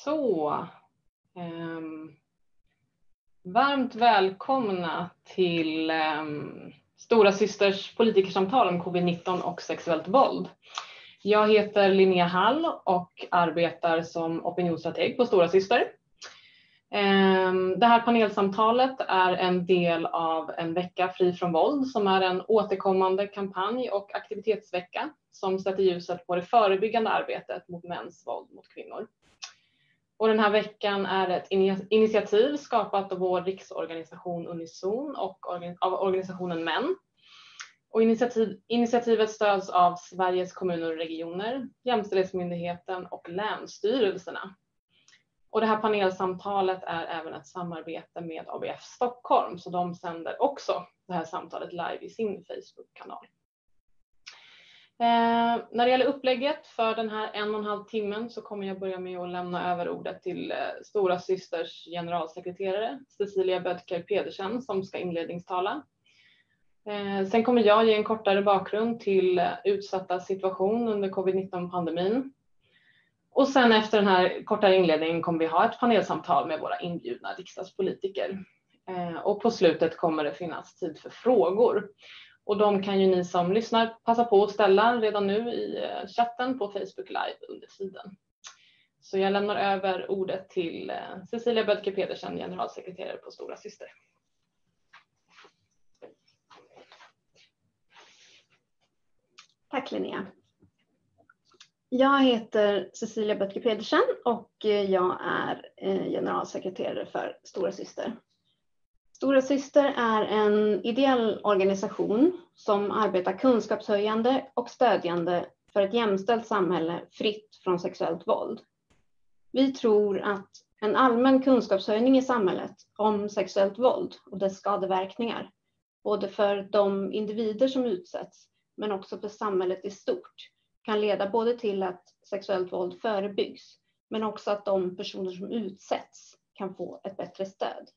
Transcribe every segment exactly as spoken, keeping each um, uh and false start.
Så, eh, varmt välkomna till eh, Stora Systers politikersamtal om covid nitton och sexuellt våld. Jag heter Linnea Hall och arbetar som opinionsstrateg på Stora Syster. Eh, det här panelsamtalet är en del av en vecka fri från våld som är en återkommande kampanj och aktivitetsvecka som sätter ljuset på det förebyggande arbetet mot mäns våld mot kvinnor. Och den här veckan är ett initiativ skapat av vår riksorganisation Unison och av organisationen Män. Och initiativ, initiativet stöds av Sveriges kommuner och regioner, Jämställdhetsmyndigheten och länsstyrelserna. Och det här panelsamtalet är även ett samarbete med A B F Stockholm, så de sänder också det här samtalet live i sin Facebook-kanal. Eh, när det gäller upplägget för den här en och en halv timmen så kommer jag börja med att lämna över ordet till eh, Stora Systers generalsekreterare Cecilia Bödker Pedersen som ska inledningstala. Eh, sen kommer jag ge en kortare bakgrund till eh, utsatta situation under covid nitton-pandemin. Och sen efter den här kortare inledningen kommer vi ha ett panelsamtal med våra inbjudna riksdagspolitiker. Eh, och på slutet kommer det finnas tid för frågor. Och de kan ju ni som lyssnar passa på att ställa redan nu i chatten på Facebook Live under tiden. Så jag lämnar över ordet till Cecilia Bödker Pedersen, generalsekreterare på Stora Syster. Tack Linnea. Jag heter Cecilia Bödker Pedersen och jag är generalsekreterare för Stora Syster. Stora Syster är en ideell organisation som arbetar kunskapshöjande och stödjande för ett jämställt samhälle fritt från sexuellt våld. Vi tror att en allmän kunskapshöjning i samhället om sexuellt våld och dess skadeverkningar, både för de individer som utsätts men också för samhället i stort, kan leda både till att sexuellt våld förebyggs men också att de personer som utsätts kan få ett bättre stöd.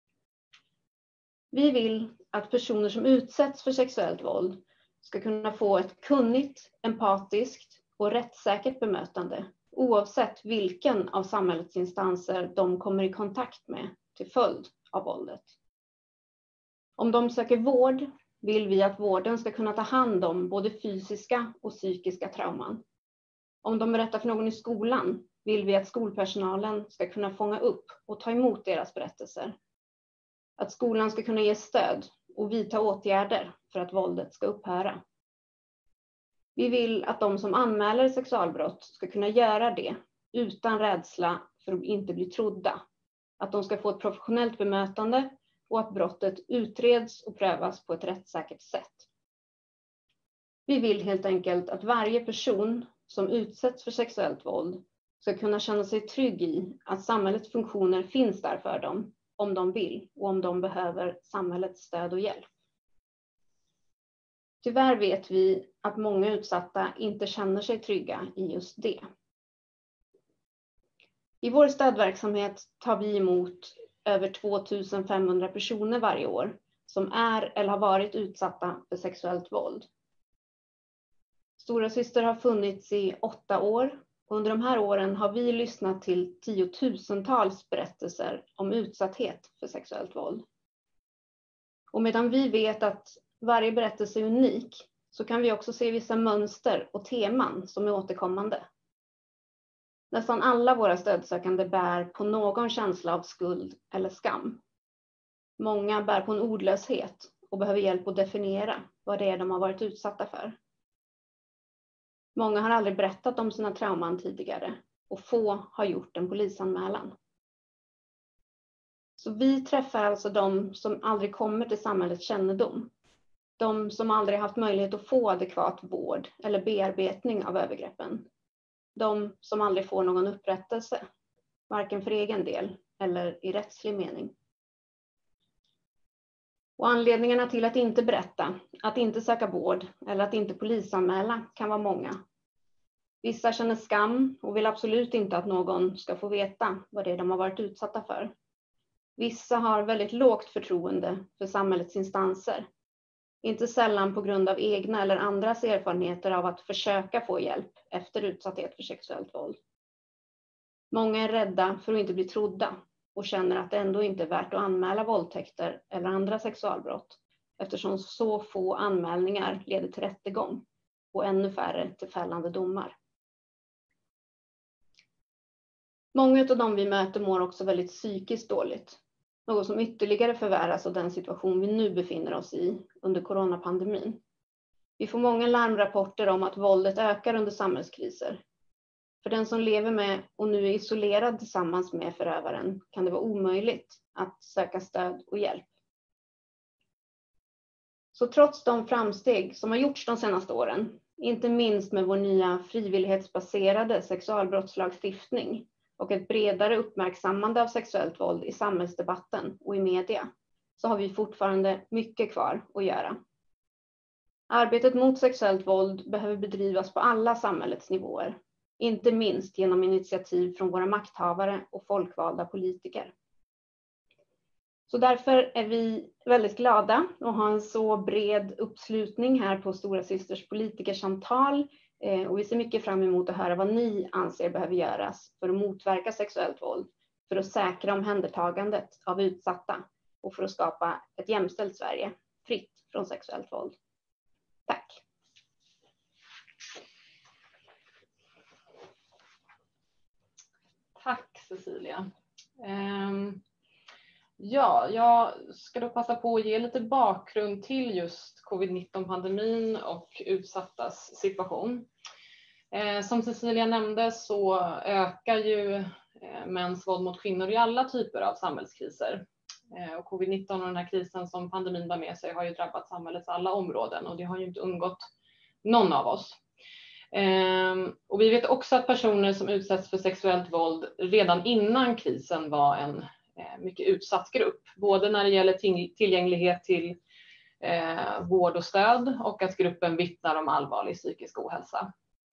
Vi vill att personer som utsätts för sexuellt våld ska kunna få ett kunnigt, empatiskt och rättssäkert bemötande oavsett vilken av samhällets instanser de kommer i kontakt med till följd av våldet. Om de söker vård vill vi att vården ska kunna ta hand om både fysiska och psykiska trauman. Om de berättar för någon i skolan vill vi att skolpersonalen ska kunna fånga upp och ta emot deras berättelser. Att skolan ska kunna ge stöd och vidta åtgärder för att våldet ska upphöra. Vi vill att de som anmäler sexualbrott ska kunna göra det utan rädsla för att inte bli trodda. Att de ska få ett professionellt bemötande och att brottet utreds och prövas på ett rättssäkert sätt. Vi vill helt enkelt att varje person som utsätts för sexuellt våld ska kunna känna sig trygg i att samhällets funktioner finns där för dem om de vill och om de behöver samhällets stöd och hjälp. Tyvärr vet vi att många utsatta inte känner sig trygga i just det. I vår stödverksamhet tar vi emot över två tusen femhundra personer varje år som är eller har varit utsatta för sexuellt våld. Stora Syster har funnits i åtta år. Under de här åren har vi lyssnat till tiotusentals berättelser om utsatthet för sexuellt våld. Och medan vi vet att varje berättelse är unik så kan vi också se vissa mönster och teman som är återkommande. Nästan alla våra stödsökande bär på någon känsla av skuld eller skam. Många bär på en ordlöshet och behöver hjälp att definiera vad det är de har varit utsatta för. Många har aldrig berättat om sina trauman tidigare och få har gjort en polisanmälan. Så vi träffar alltså de som aldrig kommer till samhällets kännedom. De som aldrig haft möjlighet att få adekvat vård eller bearbetning av övergreppen. De som aldrig får någon upprättelse, varken för egen del eller i rättslig mening. Och anledningarna till att inte berätta, att inte söka vård eller att inte polisanmäla kan vara många. Vissa känner skam och vill absolut inte att någon ska få veta vad det är de har varit utsatta för. Vissa har väldigt lågt förtroende för samhällets instanser. Inte sällan på grund av egna eller andras erfarenheter av att försöka få hjälp efter utsatthet för sexuellt våld. Många är rädda för att inte bli trodda och känner att det ändå inte är värt att anmäla våldtäkter eller andra sexualbrott, eftersom så få anmälningar leder till rättegång och ännu färre till fällande domar. Många av dem vi möter mår också väldigt psykiskt dåligt, något som ytterligare förvärras av den situation vi nu befinner oss i under coronapandemin. Vi får många larmrapporter om att våldet ökar under samhällskriser. För den som lever med och nu är isolerad tillsammans med förövaren kan det vara omöjligt att söka stöd och hjälp. Så trots de framsteg som har gjorts de senaste åren, inte minst med vår nya frivillighetsbaserade sexualbrottslagstiftning och ett bredare uppmärksammande av sexuellt våld i samhällsdebatten och i media, så har vi fortfarande mycket kvar att göra. Arbetet mot sexuellt våld behöver bedrivas på alla samhällets nivåer, inte minst genom initiativ från våra makthavare och folkvalda politiker. Så därför är vi väldigt glada att ha en så bred uppslutning här på Stora Systers politikersamtal, och vi ser mycket fram emot att höra vad ni anser behöver göras för att motverka sexuellt våld, för att säkra omhändertagandet av utsatta och för att skapa ett jämställt Sverige fritt från sexuellt våld. Tack! Tack Cecilia. Um, ja, jag ska då passa på att ge lite bakgrund till just covid nitton-pandemin och utsattas situation. Eh, som Cecilia nämnde så ökar ju eh, mäns våld mot kvinnor i alla typer av samhällskriser. Eh, och covid nitton och den här krisen som pandemin var med sig har ju drabbat samhällets alla områden, och det har ju inte undgått någon av oss. Um, och vi vet också att personer som utsätts för sexuellt våld redan innan krisen var en eh, mycket utsatt grupp. Både när det gäller tillgänglighet till eh, vård och stöd, och att gruppen vittnar om allvarlig psykisk ohälsa.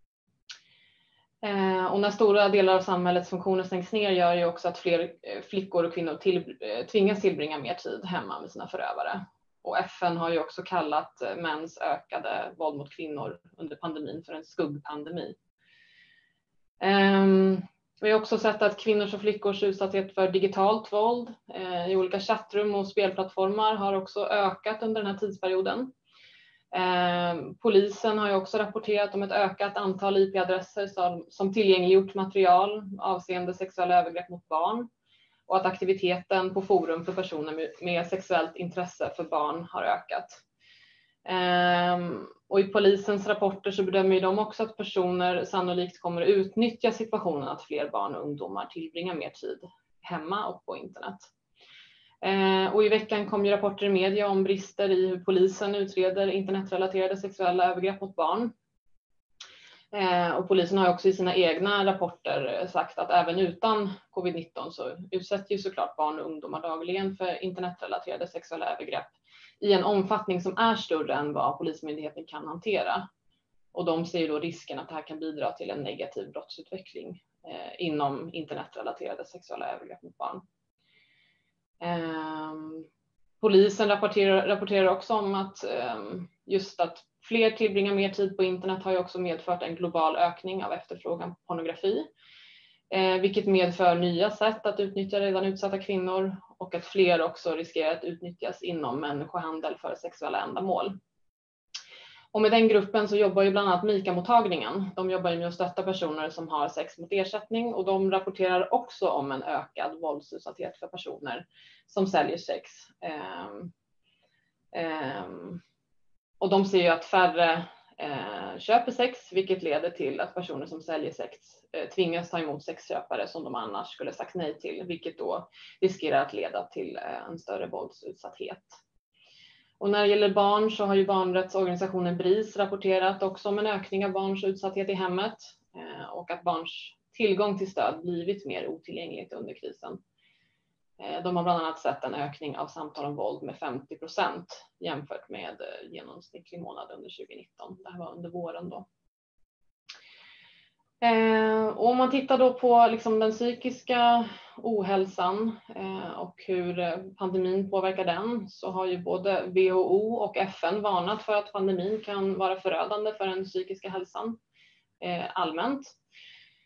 Eh, och när stora delar av samhällets funktioner stängs ner gör ju också att fler eh, flickor och kvinnor till, eh, tvingas tillbringa mer tid hemma med sina förövare. Och F N har ju också kallat mäns ökade våld mot kvinnor under pandemin för en skuggpandemi. Um, vi har också sett att kvinnors och flickors utsatthet för digitalt våld eh, i olika chattrum och spelplattformar har också ökat under den här tidsperioden. Um, polisen har ju också rapporterat om ett ökat antal I P-adresser som, som tillgängliggjort material avseende sexuella övergrepp mot barn. Och att aktiviteten på forum för personer med sexuellt intresse för barn har ökat. Ehm, och i polisens rapporter så bedömer de också att personer sannolikt kommer att utnyttja situationen att fler barn och ungdomar tillbringar mer tid hemma och på internet. Ehm, och i veckan kom ju rapporter i media om brister i hur polisen utreder internetrelaterade sexuella övergrepp mot barn. Och polisen har också i sina egna rapporter sagt att även utan covid nitton så utsätts ju såklart barn och ungdomar dagligen för internetrelaterade sexuella övergrepp i en omfattning som är större än vad polismyndigheten kan hantera. Och de ser ju då risken att det här kan bidra till en negativ brottsutveckling eh, inom internetrelaterade sexuella övergrepp mot barn. Eh, polisen rapporterar, rapporterar också om att eh, just att fler tillbringar mer tid på internet har ju också medfört en global ökning av efterfrågan på pornografi. Eh, vilket medför nya sätt att utnyttja redan utsatta kvinnor, och att fler också riskerar att utnyttjas inom människohandel för sexuella ändamål. Och med den gruppen så jobbar ju bland annat Mika-mottagningen. De jobbar ju med att stötta personer som har sex mot ersättning, och de rapporterar också om en ökad våldsutsatthet för personer som säljer sex. Eh, eh, Och de ser ju att färre eh, köper sex, vilket leder till att personer som säljer sex eh, tvingas ta emot sexköpare som de annars skulle sagt nej till, vilket då riskerar att leda till eh, en större våldsutsatthet. Och när det gäller barn så har ju barnrättsorganisationen BRIS rapporterat också om en ökning av barns utsatthet i hemmet eh, och att barns tillgång till stöd blivit mer otillgängligt under krisen. De har bland annat sett en ökning av samtal om våld med femtio procent jämfört med genomsnittlig månad under tjugo nitton. Det här var under våren då. Och om man tittar då på liksom den psykiska ohälsan och hur pandemin påverkar den, så har ju både W H O och F N varnat för att pandemin kan vara förödande för den psykiska hälsan allmänt.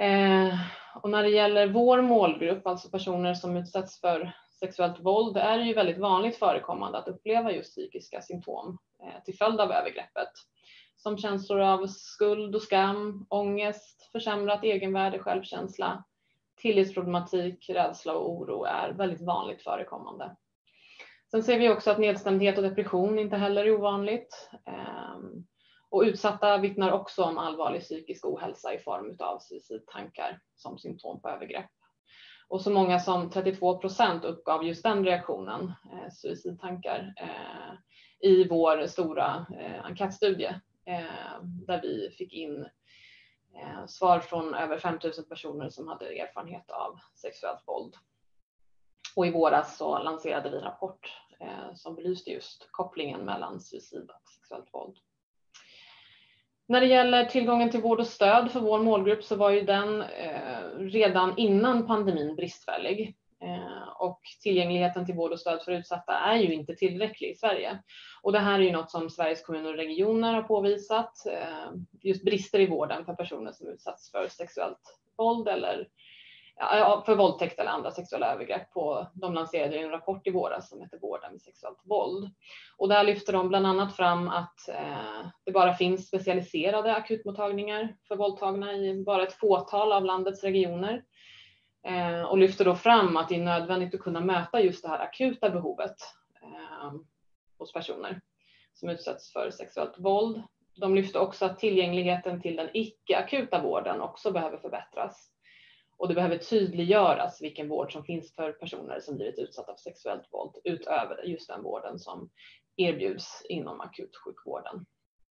Eh, och när det gäller vår målgrupp, alltså personer som utsätts för sexuellt våld, är det ju väldigt vanligt förekommande att uppleva just psykiska symptom eh, till följd av övergreppet. Som känslor av skuld och skam, ångest, försämrat egenvärde, självkänsla, tillitsproblematik, rädsla och oro är väldigt vanligt förekommande. Sen ser vi också att nedstämdhet och depression inte heller är ovanligt. Och utsatta vittnar också om allvarlig psykisk ohälsa i form av suicidtankar som symptom på övergrepp. Och så många som trettiotvå procent uppgav just den reaktionen, eh, suicidtankar, eh, i vår stora eh, enkätstudie. Eh, där vi fick in eh, svar från över fem tusen personer som hade erfarenhet av sexuellt våld. Och i våras så lanserade vi en rapport eh, som belyste just kopplingen mellan suicid och sexuellt våld. När det gäller tillgången till vård och stöd för vår målgrupp så var ju den eh, redan innan pandemin bristfällig. Eh, och tillgängligheten till vård och stöd för utsatta är ju inte tillräcklig i Sverige. Och det här är ju något som Sveriges kommuner och regioner har påvisat. Eh, just brister i vården för personer som utsatts för sexuellt våld eller ja, för våldtäkt eller andra sexuella övergrepp. På, de lanserade en rapport i våras som heter Vården med sexuellt våld. Och där lyfter de bland annat fram att eh, det bara finns specialiserade akutmottagningar för våldtagna i bara ett fåtal av landets regioner. Eh, och lyfter då fram att det är nödvändigt att kunna möta just det här akuta behovet eh, hos personer som utsätts för sexuellt våld. De lyfter också att tillgängligheten till den icke-akuta vården också behöver förbättras. Och det behöver tydliggöras vilken vård som finns för personer som blivit utsatta för sexuellt våld utöver just den vården som erbjuds inom akutsjukvården.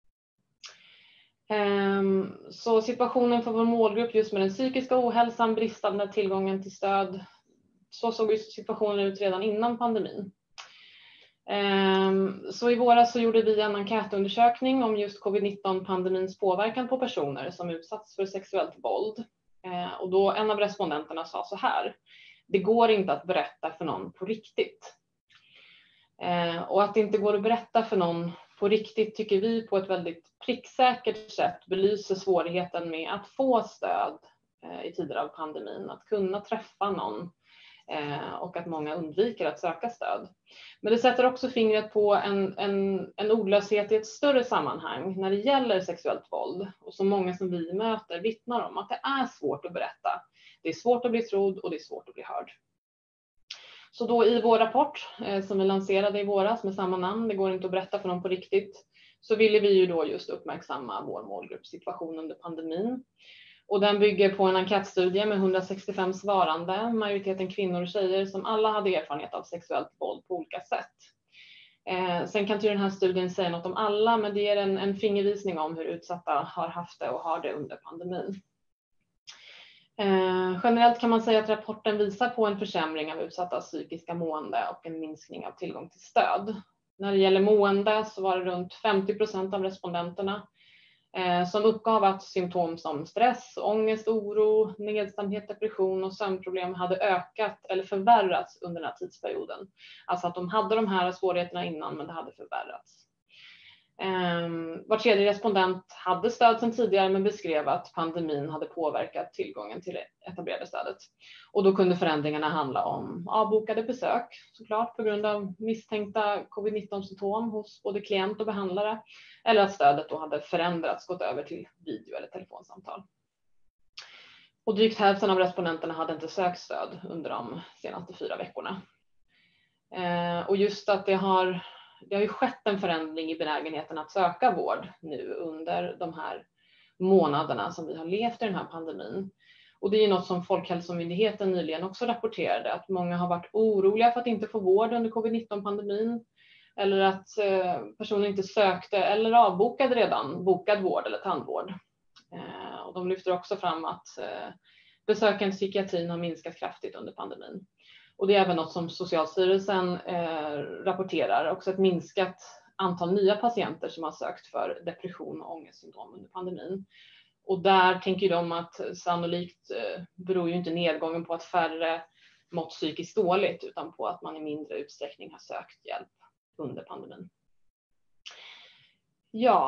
Så situationen för vår målgrupp just med den psykiska ohälsan, bristande tillgången till stöd, så såg situationen ut redan innan pandemin. Så i våras så gjorde vi en enkätundersökning om just covid nitton-pandemins påverkan på personer som utsatts för sexuellt våld. Och då en av respondenterna sa så här: det går inte att berätta för någon på riktigt. Och att det inte går att berätta för någon på riktigt tycker vi på ett väldigt pricksäkert sätt belyser svårigheten med att få stöd i tider av pandemin, att kunna träffa någon och att många undviker att söka stöd. Men det sätter också fingret på en, en, en ordlöshet i ett större sammanhang när det gäller sexuellt våld. Och så många som vi möter vittnar om att det är svårt att berätta. Det är svårt att bli trodd och det är svårt att bli hörd. Så då i vår rapport eh, som vi lanserade i våras med samma namn, det går inte att berätta för någon på riktigt, så ville vi ju då just uppmärksamma vår målgruppssituation under pandemin. Och den bygger på en enkätstudie med hundrasextiofem svarande, majoriteten kvinnor och tjejer som alla hade erfarenhet av sexuellt våld på olika sätt. Eh, sen kan inte den här studien säga något om alla, men det ger en, en fingervisning om hur utsatta har haft det och har det under pandemin. Eh, generellt kan man säga att rapporten visar på en försämring av utsatta psykiska mående och en minskning av tillgång till stöd. När det gäller mående så var det runt femtio procent av respondenterna som uppgav att symptom som stress, ångest, oro, nedstämdhet, depression och sömnproblem hade ökat eller förvärrats under den här tidsperioden. Alltså att de hade de här svårigheterna innan, men det hade förvärrats. Var tredje respondent hade stöd sedan tidigare, men beskrev att pandemin hade påverkat tillgången till det etablerade stödet. Och då kunde förändringarna handla om avbokade besök, såklart på grund av misstänkta covid nitton-symptom hos både klient och behandlare, eller att stödet då hade förändrats, gått över till video- eller telefonsamtal. Och drygt hälften av respondenterna hade inte sökt stöd under de senaste fyra veckorna. Och just att det har Det har ju skett en förändring i benägenheten att söka vård nu under de här månaderna som vi har levt i den här pandemin. Och det är ju något som Folkhälsomyndigheten nyligen också rapporterade, att många har varit oroliga för att inte få vård under covid nitton-pandemin, eller att personer inte sökte eller avbokade redan bokad vård eller tandvård. Och de lyfter också fram att besöken till psykiatrin har minskat kraftigt under pandemin. Och det är även något som Socialstyrelsen eh, rapporterar, också ett minskat antal nya patienter som har sökt för depression och ångestsymptom under pandemin. Och där tänker de att sannolikt eh, beror ju inte nedgången på att färre mått psykiskt dåligt, utan på att man i mindre utsträckning har sökt hjälp under pandemin. Ja,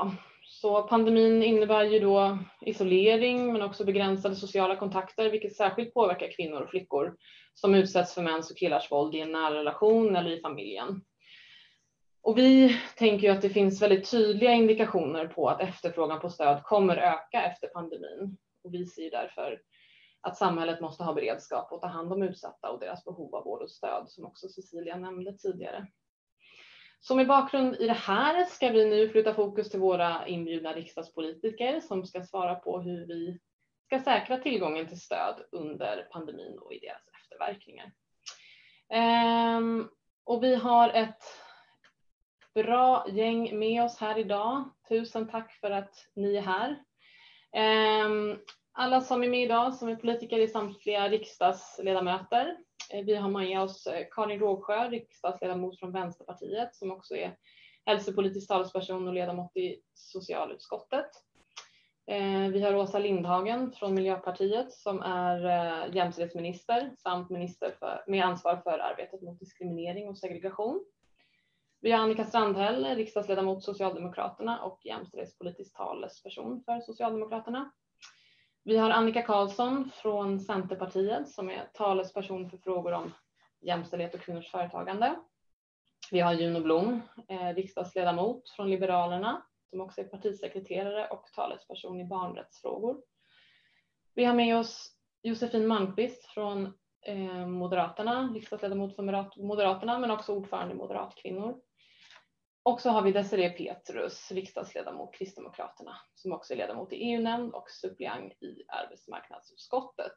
Så pandemin innebär ju då isolering men också begränsade sociala kontakter, vilket särskilt påverkar kvinnor och flickor som utsätts för mäns och killars våld i en nära relation eller i familjen. Och vi tänker ju att det finns väldigt tydliga indikationer på att efterfrågan på stöd kommer öka efter pandemin. Och vi ser därför att samhället måste ha beredskap och ta hand om utsatta och deras behov av vård och stöd, som också Cecilia nämnde tidigare. Så med bakgrund i det här ska vi nu flytta fokus till våra inbjudna riksdagspolitiker som ska svara på hur vi ska säkra tillgången till stöd under pandemin och i deras efterverkningar. Ehm, och vi har ett bra gäng med oss här idag. Tusen tack för att ni är här. Ehm, alla som är med idag som är politiker är samtliga riksdagsledamöter. Vi har med oss Karin Rågsjö, riksdagsledamot från Vänsterpartiet, som också är hälsopolitisk talesperson och ledamot i socialutskottet. Vi har Åsa Lindhagen från Miljöpartiet som är jämställdhetsminister samt minister för, med ansvar för arbetet mot diskriminering och segregation. Vi har Annika Strandhäll, riksdagsledamot Socialdemokraterna och jämställdhetspolitisk talesperson för Socialdemokraterna. Vi har Annika Karlsson från Centerpartiet som är talesperson för frågor om jämställdhet och kvinnors företagande. Vi har Juno Blom, eh, riksdagsledamot från Liberalerna som också är partisekreterare och talesperson i barnrättsfrågor. Vi har med oss Josefin Malmqvist från eh, Moderaterna, riksdagsledamot för Moderaterna men också ordförande i Moderatkvinnor. Och så har vi Desiree Petrus, riksdagsledamot Kristdemokraterna, som också är ledamot i E U-nämnd och suppleant i arbetsmarknadsutskottet.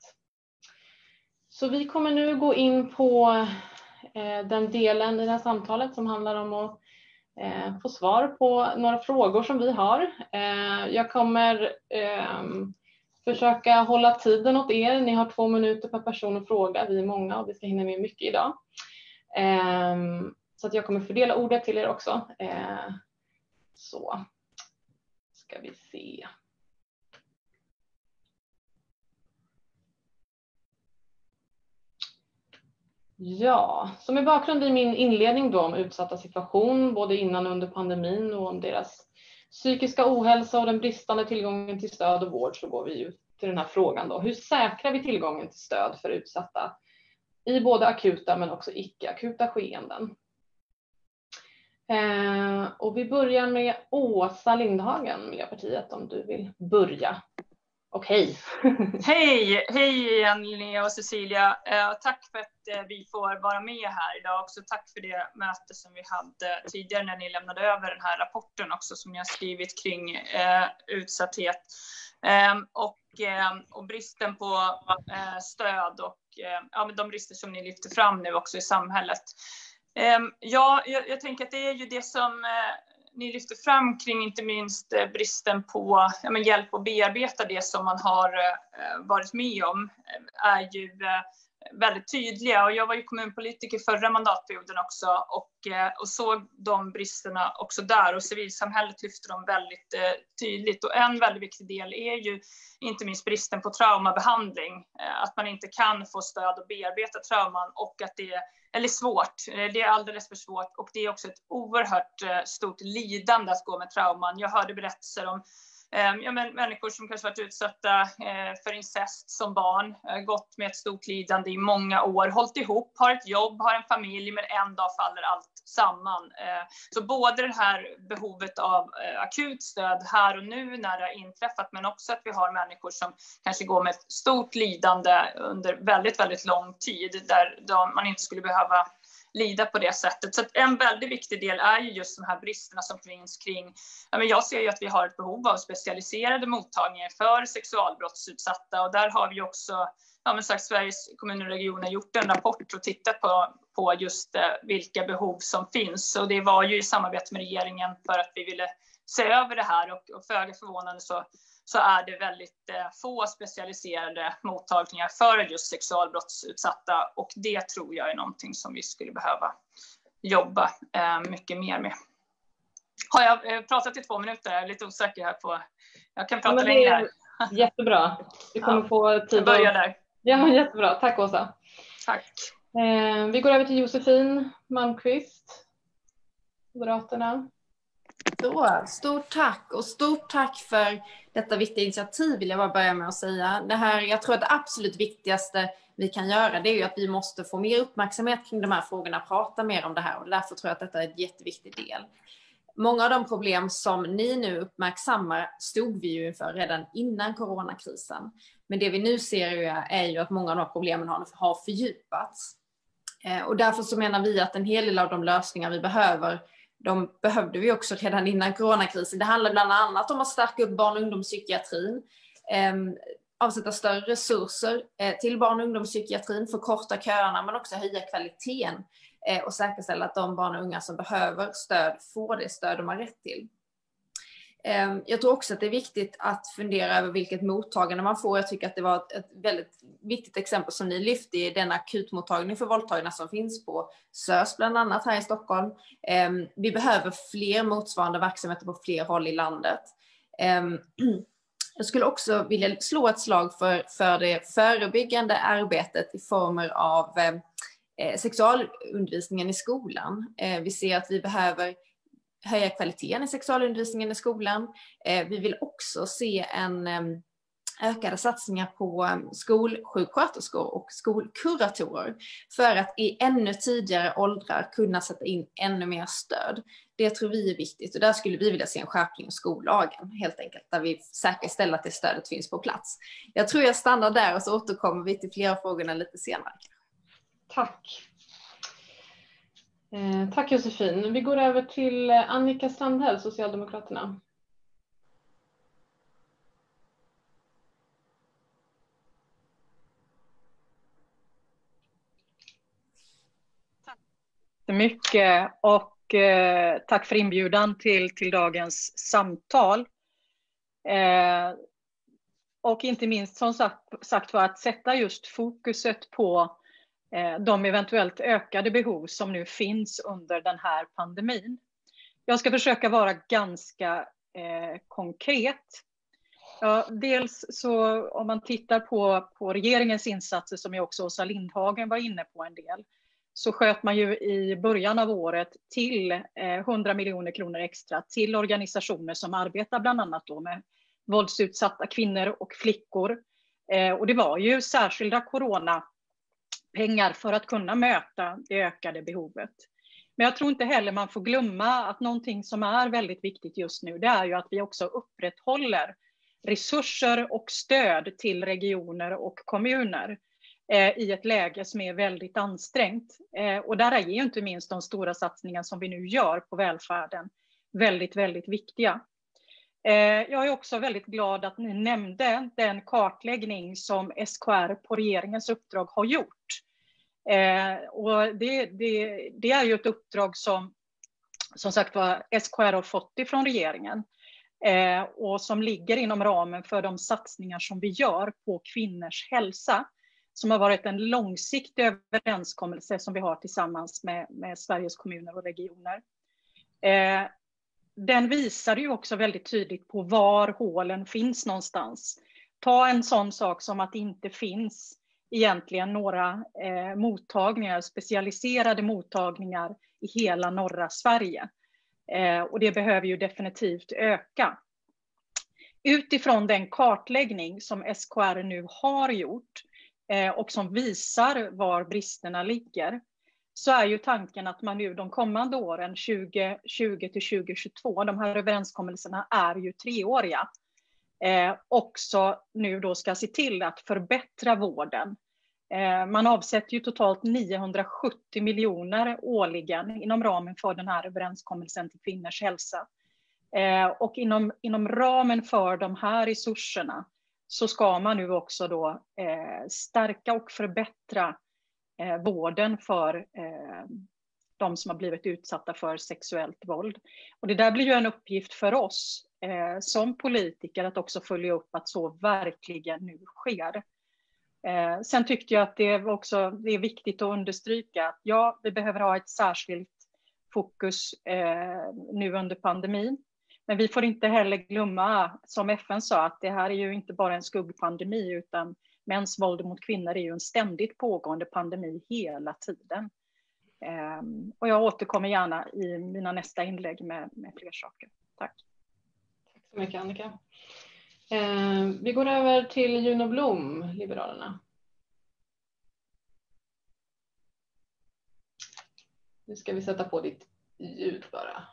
Så vi kommer nu gå in på eh, den delen i det här samtalet som handlar om att eh, få svar på några frågor som vi har. Eh, jag kommer eh, försöka hålla tiden åt er. Ni har två minuter per person att fråga. Vi är många och vi ska hinna med mycket idag. Eh, Så att jag kommer fördela ordet till er också. Eh, så ska vi se. Ja, som i bakgrund i min inledning då om utsatta situation, både innan och under pandemin och om deras psykiska ohälsa och den bristande tillgången till stöd och vård, så går vi ju till den här frågan då. Hur säkrar vi tillgången till stöd för utsatta i både akuta men också icke-akuta skeenden? Eh, och vi börjar med Åsa Lindhagen, Miljöpartiet, om du vill börja. Och hej! Hej! Hej igen Linnea och Cecilia. Eh, tack för att eh, vi får vara med här idag. Också tack för det möte som vi hade tidigare när ni lämnade över den här rapporten också som ni har skrivit kring eh, utsatthet. Eh, och, eh, och bristen på eh, stöd och eh, ja, de brister som ni lyfter fram nu också i samhället. Ja, jag, jag tänker att det är ju det som eh, ni lyfter fram kring inte minst eh, bristen på ja, men hjälp att bearbeta det som man har eh, varit med om eh, är ju eh, väldigt tydliga. Och jag var ju kommunpolitiker förra mandatperioden också och, eh, och såg de bristerna också där, och civilsamhället lyfter dem väldigt eh, tydligt. Och en väldigt viktig del är ju inte minst bristen på traumabehandling, eh, att man inte kan få stöd att bearbeta trauman och att det Eller svårt, det är alldeles för svårt, och det är också ett oerhört stort lidande att gå med trauman. Jag hörde berättelser om eh, ja, men människor som kanske varit utsatta eh, för incest som barn, eh, gått med ett stort lidande i många år, hållit ihop, har ett jobb, har en familj, men en dag faller allt samman. Eh, så både det här behovet av eh, akut stöd här och nu när det har inträffat, men också att vi har människor som kanske går med ett stort lidande under väldigt, väldigt lång tid där de, man inte skulle behöva lida på det sättet. Så att en väldigt viktig del är ju just de här bristerna som finns kring, ja, men jag ser ju att vi har ett behov av specialiserade mottagningar för sexualbrottsutsatta, och där har vi också, ja, men sagt, Sveriges kommuner och regioner gjort en rapport och tittat på, på just eh, vilka behov som finns, och det var ju i samarbete med regeringen för att vi ville se över det här, och, och föga förvånande så så är det väldigt eh, få specialiserade mottagningar för just sexualbrottsutsatta, och det tror jag är någonting som vi skulle behöva jobba eh, mycket mer med. Har jag eh, pratat i två minuter? Jag är lite osäker här på, jag kan prata ja, längre här. Jättebra. Du kommer ja, få tid att börja där. Ja, jättebra. Tack Åsa. Tack. Eh, vi går över till Josefin Malmqvist, Moderaterna. Så, stort tack och stort tack för detta viktiga initiativ vill jag bara börja med att säga. Det här, jag tror att det absolut viktigaste vi kan göra det är ju att vi måste få mer uppmärksamhet kring de här frågorna, prata mer om det här och därför tror jag att detta är en jätteviktig del. Många av de problem som ni nu uppmärksammar stod vi ju inför redan innan coronakrisen. Men det vi nu ser ju är ju att många av de problemen har, har fördjupats. Eh, och därför så menar vi att en hel del av de lösningar vi behöver, de behövde vi också redan innan coronakrisen. Det handlar bland annat om att stärka upp barn- och ungdomspsykiatrin, eh, avsätta större resurser eh, till barn- och ungdomspsykiatrin, förkorta köerna men också höja kvaliteten eh, och säkerställa att de barn och unga som behöver stöd får det stöd de har rätt till. Eh, jag tror också att det är viktigt att fundera över vilket mottagande man får. Jag tycker att det var ett, ett väldigt viktigt exempel som ni lyfte i den akutmottagning för våldtagna som finns på SÖS bland annat här i Stockholm. Eh, vi behöver fler motsvarande verksamheter på fler håll i landet. Eh, Jag skulle också vilja slå ett slag för, för det förebyggande arbetet i former av eh, sexualundervisningen i skolan. Eh, vi ser att vi behöver höja kvaliteten i sexualundervisningen i skolan. Eh, vi vill också se en eh, ökade satsningar på skolsjuksköterskor och skolkuratorer för att i ännu tidigare åldrar kunna sätta in ännu mer stöd. Det tror vi är viktigt och där skulle vi vilja se en skärpning av skollagen helt enkelt, där vi säkerställer att det stödet finns på plats. Jag tror jag stannar där och så återkommer vi till flera frågorna lite senare. Tack. Eh, tack Josefin. Vi går över till Annika Strandhäll, Socialdemokraterna. Mycket och eh, tack för inbjudan till, till dagens samtal. Eh, och inte minst som sagt, sagt för att sätta just fokuset på eh, de eventuellt ökade behov som nu finns under den här pandemin. Jag ska försöka vara ganska eh, konkret. Ja, dels så om man tittar på, på regeringens insatser som jag också Åsa Lindhagen var inne på en del, så sköt man ju i början av året till eh, hundra miljoner kronor extra till organisationer som arbetar bland annat då med våldsutsatta kvinnor och flickor. Eh, och det var ju särskilda coronapengar för att kunna möta det ökade behovet. Men jag tror inte heller man får glömma att någonting som är väldigt viktigt just nu, det är ju att vi också upprätthåller resurser och stöd till regioner och kommuner i ett läge som är väldigt ansträngt. Och där är ju inte minst de stora satsningar som vi nu gör på välfärden väldigt, väldigt viktiga. Jag är också väldigt glad att ni nämnde den kartläggning som S K R på regeringens uppdrag har gjort. Och det, det, det är ju ett uppdrag som, som sagt var, S K R har fått ifrån regeringen. Och som ligger inom ramen för de satsningar som vi gör på kvinnors hälsa, som har varit en långsiktig överenskommelse som vi har tillsammans med, med Sveriges kommuner och regioner. Eh, den visar ju också väldigt tydligt på var hålen finns någonstans. Ta en sån sak som att det inte finns egentligen några eh, mottagningar, specialiserade mottagningar i hela norra Sverige. Eh, och det behöver ju definitivt öka. Utifrån den kartläggning som S K R nu har gjort och som visar var bristerna ligger, så är ju tanken att man nu de kommande åren tjugo tjugo till tjugo tjugotvå, de här överenskommelserna är ju treåriga, eh, också nu då ska se till att förbättra vården. Eh, man avsätter ju totalt niohundrasjuttio miljoner årligen inom ramen för den här överenskommelsen till kvinnors hälsa. Eh, och inom, inom ramen för de här resurserna så ska man nu också då eh, stärka och förbättra eh, vården för eh, de som har blivit utsatta för sexuellt våld. Och det där blir ju en uppgift för oss eh, som politiker att också följa upp att så verkligen nu sker. Eh, sen tyckte jag att det var också det är viktigt att understryka att ja, vi behöver ha ett särskilt fokus eh, nu under pandemin. Men vi får inte heller glömma, som F N sa, att det här är ju inte bara en skuggpandemi, utan mäns våld mot kvinnor är ju en ständigt pågående pandemi hela tiden. Och jag återkommer gärna i mina nästa inlägg med, med fler saker. Tack. Tack så mycket, Annika. Eh, vi går över till Juno Blom, Liberalerna. Nu ska vi sätta på ditt ljud bara.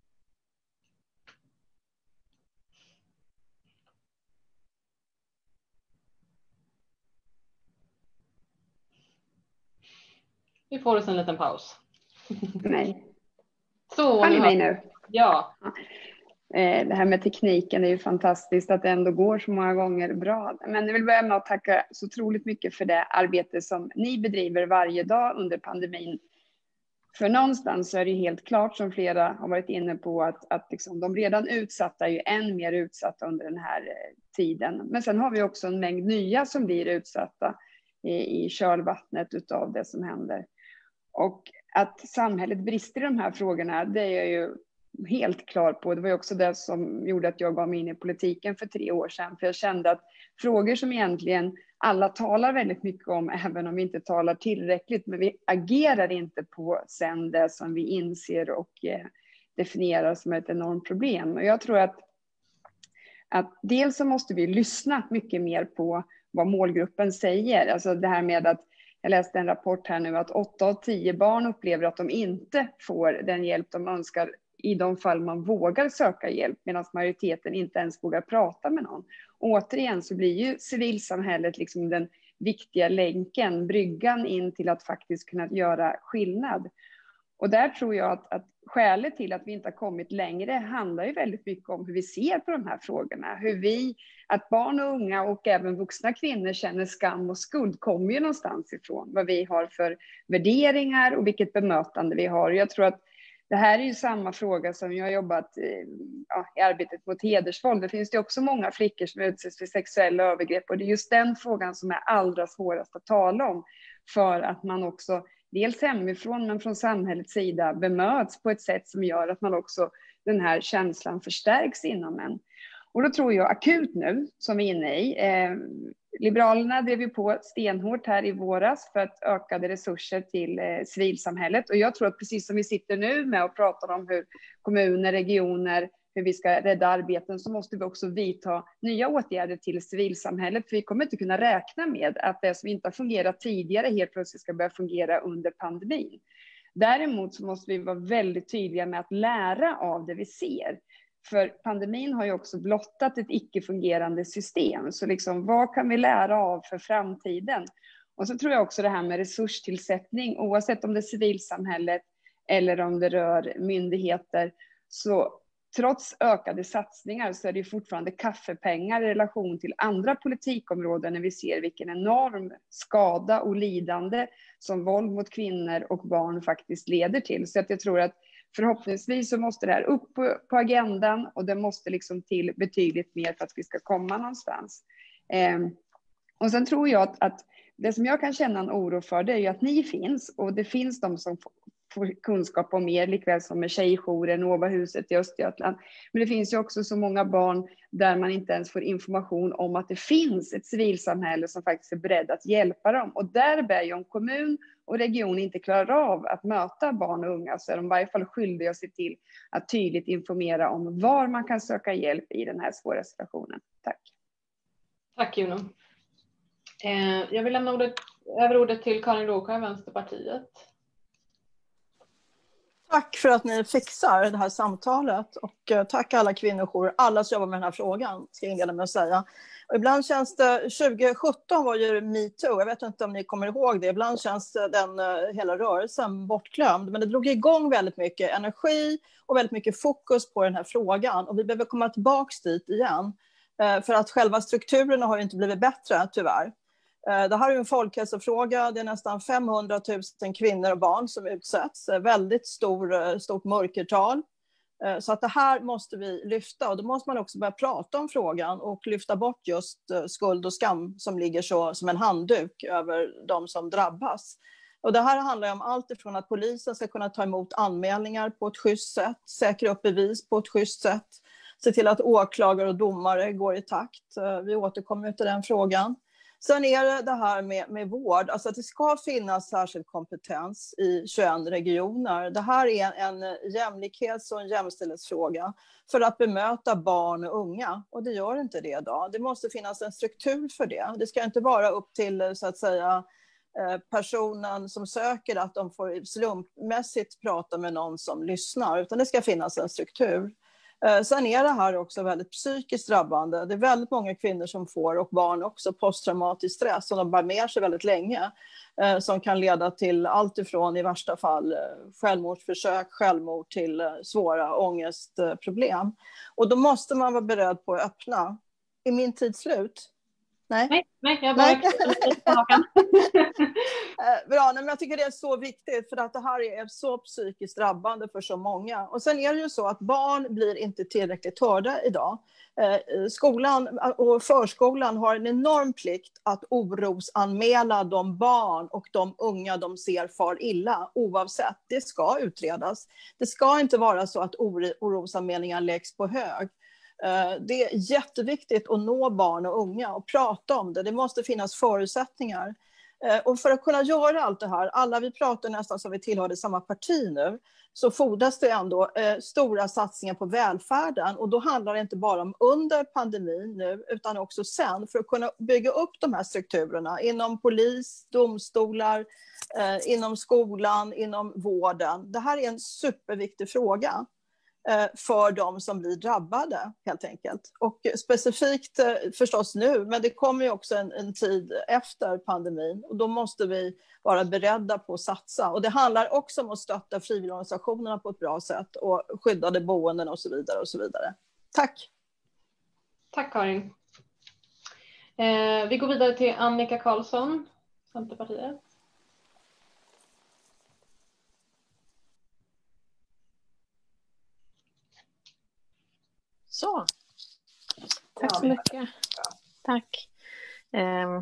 Vi får oss en liten paus. Nej. Så, hör ni mig nu? Ja. Det här med tekniken är ju fantastiskt att det ändå går så många gånger bra. Men jag vill börja med att tacka så otroligt mycket för det arbete som ni bedriver varje dag under pandemin. För någonstans så är det helt klart, som flera har varit inne på, att, att liksom de redan utsatta är ju än mer utsatta under den här tiden. Men sen har vi också en mängd nya som blir utsatta i, i kölvattnet utav det som händer. Och att samhället brister i de här frågorna, det är jag ju helt klar på. Det var ju också det som gjorde att jag gav mig in i politiken för tre år sedan. För jag kände att frågor som egentligen alla talar väldigt mycket om, även om vi inte talar tillräckligt, men vi agerar inte på sen det som vi inser och eh, definierar som ett enormt problem. Och jag tror att, att dels så måste vi lyssna mycket mer på vad målgruppen säger. Alltså det här med att, jag läste en rapport här nu, att åtta av tio barn upplever att de inte får den hjälp de önskar i de fall man vågar söka hjälp, medan majoriteten inte ens vågar prata med någon. Och återigen så blir ju civilsamhället liksom den viktiga länken, bryggan in till att faktiskt kunna göra skillnad. Och där tror jag att, att skälet till att vi inte har kommit längre handlar ju väldigt mycket om hur vi ser på de här frågorna. Hur vi, att barn och unga och även vuxna kvinnor känner skam och skuld kommer ju någonstans ifrån. Vad vi har för värderingar och vilket bemötande vi har. Jag tror att det här är ju samma fråga som jag har jobbat ja, i arbetet mot hedersvåld. Det finns det också många flickor som utsätts för sexuella övergrepp. Och det är just den frågan som är allra svårast att tala om. För att man också, dels hemifrån men från samhällets sida, bemöts på ett sätt som gör att man också, den här känslan förstärks inom en. Och då tror jag akut nu, som vi är inne i, eh, Liberalerna drev ju på stenhårt här i våras för att ökade resurser till eh, civilsamhället. Och jag tror att precis som vi sitter nu med och pratar om hur kommuner, regioner, hur vi ska rädda arbeten, så måste vi också vidta nya åtgärder till civilsamhället. För vi kommer inte kunna räkna med att det som inte har fungerat tidigare helt plötsligt ska börja fungera under pandemin. Däremot så måste vi vara väldigt tydliga med att lära av det vi ser. För pandemin har ju också blottat ett icke-fungerande system. Så liksom, vad kan vi lära av för framtiden? Och så tror jag också det här med resurstillsättning, oavsett om det är civilsamhället eller om det rör myndigheter. Så trots ökade satsningar så är det fortfarande kaffepengar i relation till andra politikområden när vi ser vilken enorm skada och lidande som våld mot kvinnor och barn faktiskt leder till. Så att jag tror att förhoppningsvis så måste det här upp på, på agendan, och det måste liksom till betydligt mer för att vi ska komma någonstans. Eh, och sen tror jag att, att det som jag kan känna en oro för, det är ju att ni finns, och det finns de som får kunskap om er, likväl som med tjejjouren, Novahuset i Östergötland. Men det finns ju också så många barn där man inte ens får information om att det finns ett civilsamhälle som faktiskt är beredd att hjälpa dem. Och där bär ju om kommun och region inte klarar av att möta barn och unga, så är de i varje fall skyldiga att se till att tydligt informera om var man kan söka hjälp i den här svåra situationen. Tack. Tack Juno. Eh, jag vill lämna ordet, över ordet till Karin Rågsjö, Vänsterpartiet. Tack för att ni fixar det här samtalet, och tack alla kvinnojourer, alla som jobbar med den här frågan, ska jag inleda med att säga. Och ibland känns det, tjugo sjutton var ju MeToo, jag vet inte om ni kommer ihåg det, ibland känns den hela rörelsen bortglömd, men det drog igång väldigt mycket energi och väldigt mycket fokus på den här frågan, och vi behöver komma tillbaka dit igen, för att själva strukturerna har ju inte blivit bättre, tyvärr. Det här är en folkhälsofråga, det är nästan femhundratusen kvinnor och barn som utsätts, väldigt stor, stort mörkertal. Så att det här måste vi lyfta, och då måste man också börja prata om frågan och lyfta bort just skuld och skam som ligger så som en handduk över de som drabbas. Och det här handlar om allt ifrån att polisen ska kunna ta emot anmälningar på ett schysst sätt, säkra upp bevis på ett schysst sätt, se till att åklagare och domare går i takt. Vi återkommer till den frågan. Sen är det det här med, med vård, alltså att det ska finnas särskild kompetens i tjugoett regioner. Det här är en, en jämlikhets- och en jämställdhetsfråga för att bemöta barn och unga. Och det gör inte det idag. Det måste finnas en struktur för det. Det ska inte vara upp till, så att säga, personen som söker att de får slumpmässigt prata med någon som lyssnar, utan det ska finnas en struktur. Sen är det här också väldigt psykiskt drabbande. Det är väldigt många kvinnor som får, och barn också, posttraumatisk stress som de bär med sig väldigt länge, som kan leda till allt ifrån i värsta fall självmordsförsök, självmord till svåra ångestproblem. Och då måste man vara beredd på att öppna. Är min tid slut? Nej, nej, nej jag bara nej. Bra, men jag tycker det är så viktigt, för att det här är så psykiskt drabbande för så många. Och sen är det ju så att barn blir inte tillräckligt hörda idag. Skolan och förskolan har en enorm plikt att orosanmäla de barn och de unga de ser far illa, oavsett. Det ska utredas. Det ska inte vara så att orosanmälningar läggs på hög. Det är jätteviktigt att nå barn och unga och prata om det. Det måste finnas förutsättningar. Och för att kunna göra allt det här, alla vi pratar nästan som vi tillhörde samma parti nu, så fordras det ändå eh, stora satsningar på välfärden. Och då handlar det inte bara om under pandemin nu, utan också sen, för att kunna bygga upp de här strukturerna inom polis, domstolar, eh, inom skolan, inom vården. Det här är en superviktig fråga för de som blir drabbade, helt enkelt. Och specifikt förstås nu, men det kommer ju också en, en tid efter pandemin, och då måste vi vara beredda på att satsa. Och det handlar också om att stötta frivilligorganisationerna på ett bra sätt, och skyddade boenden och så vidare och så vidare. Tack! Tack Karin. Eh, vi går vidare till Annika Karlsson, Centerpartiet. Så. Tack så mycket. Tack. Eh,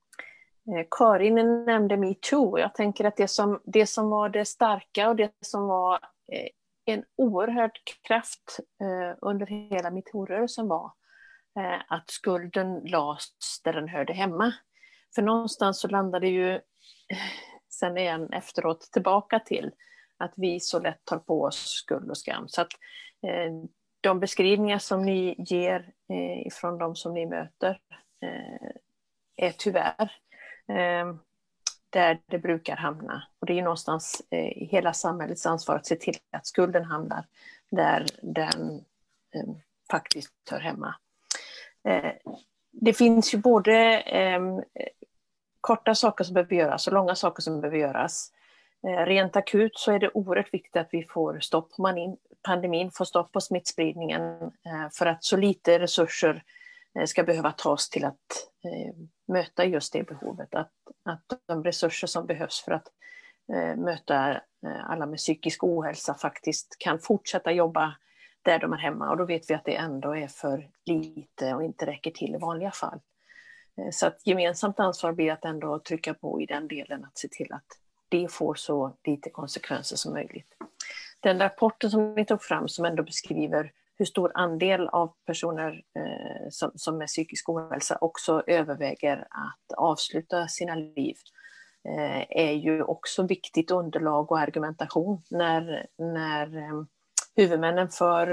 Karin nämnde MeToo. Jag tänker att det som, det som var det starka och det som var eh, en oerhörd kraft eh, under hela MeToo-rörelsen var eh, att skulden lades där den hörde hemma. För någonstans så landade ju eh, sen igen efteråt tillbaka till att vi så lätt tar på oss skuld och skam. Så att eh, de beskrivningar som ni ger eh, från de som ni möter eh, är tyvärr eh, där det brukar hamna. Och det är någonstans eh, hela samhällets ansvar att se till att skulden hamnar där den eh, faktiskt hör hemma. Eh, det finns ju både eh, korta saker som behöver göras och långa saker som behöver göras. Eh, rent akut så är det oerhört viktigt att vi får stopp på pandemin, får stopp på smittspridningen eh, för att så lite resurser eh, ska behöva tas till att eh, möta just det behovet. Att, att de resurser som behövs för att eh, möta eh, alla med psykisk ohälsa faktiskt kan fortsätta jobba där de är hemma. Och då vet vi att det ändå är för lite och inte räcker till i vanliga fall. Eh, så att gemensamt ansvar blir att ändå trycka på i den delen, att se till att det får så lite konsekvenser som möjligt. Den rapporten som ni tog fram som ändå beskriver hur stor andel av personer eh, som, som med psykisk ohälsa också överväger att avsluta sina liv eh, är ju också viktigt underlag och argumentation när, när eh, huvudmännen för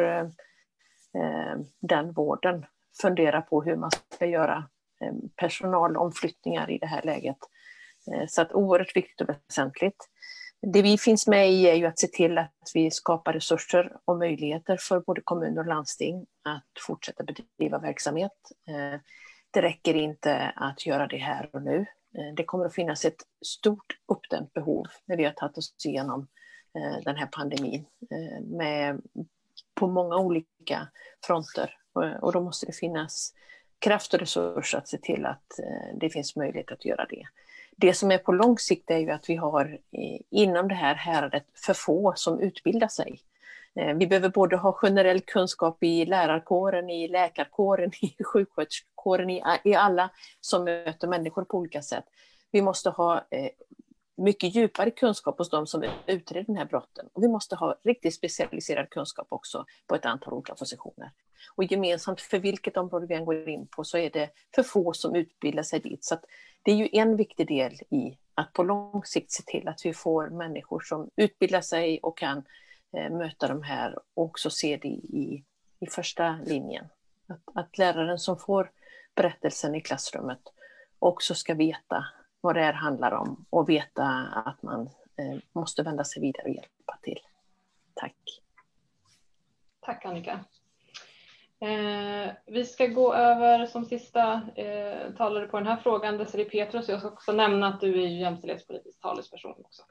eh, den vården funderar på hur man ska göra eh, personalomflyttningar i det här läget. Eh, så att oerhört viktigt och väsentligt. Det vi finns med i är ju att se till att vi skapar resurser och möjligheter för både kommuner och landsting att fortsätta bedriva verksamhet. Det räcker inte att göra det här och nu. Det kommer att finnas ett stort uppdämt behov när vi har tagit oss igenom den här pandemin med, på många olika fronter. Och då måste det finnas kraft och resurser att se till att det finns möjlighet att göra det. Det som är på lång sikt är ju att vi har inom det här häradet för få som utbildar sig. Vi behöver både ha generell kunskap i lärarkåren, i läkarkåren, i sjuksköterskåren, i, i alla som möter människor på olika sätt. Vi måste ha mycket djupare kunskap hos de som utreder den här brotten. Och vi måste ha riktigt specialiserad kunskap också på ett antal olika positioner. Och gemensamt för vilket område vi än går in på så är det för få som utbildar sig dit. Så att det är ju en viktig del i att på lång sikt se till att vi får människor som utbildar sig och kan eh, möta de här och också se det i, i första linjen. Att, att läraren som får berättelsen i klassrummet också ska veta vad det här handlar om och veta att man eh, måste vända sig vidare och hjälpa till. Tack. Tack Annika. Eh, vi ska gå över som sista eh, talare på den här frågan, Desirée Petrus. Jag ska också nämna att du är jämställdhetspolitisk talesperson också.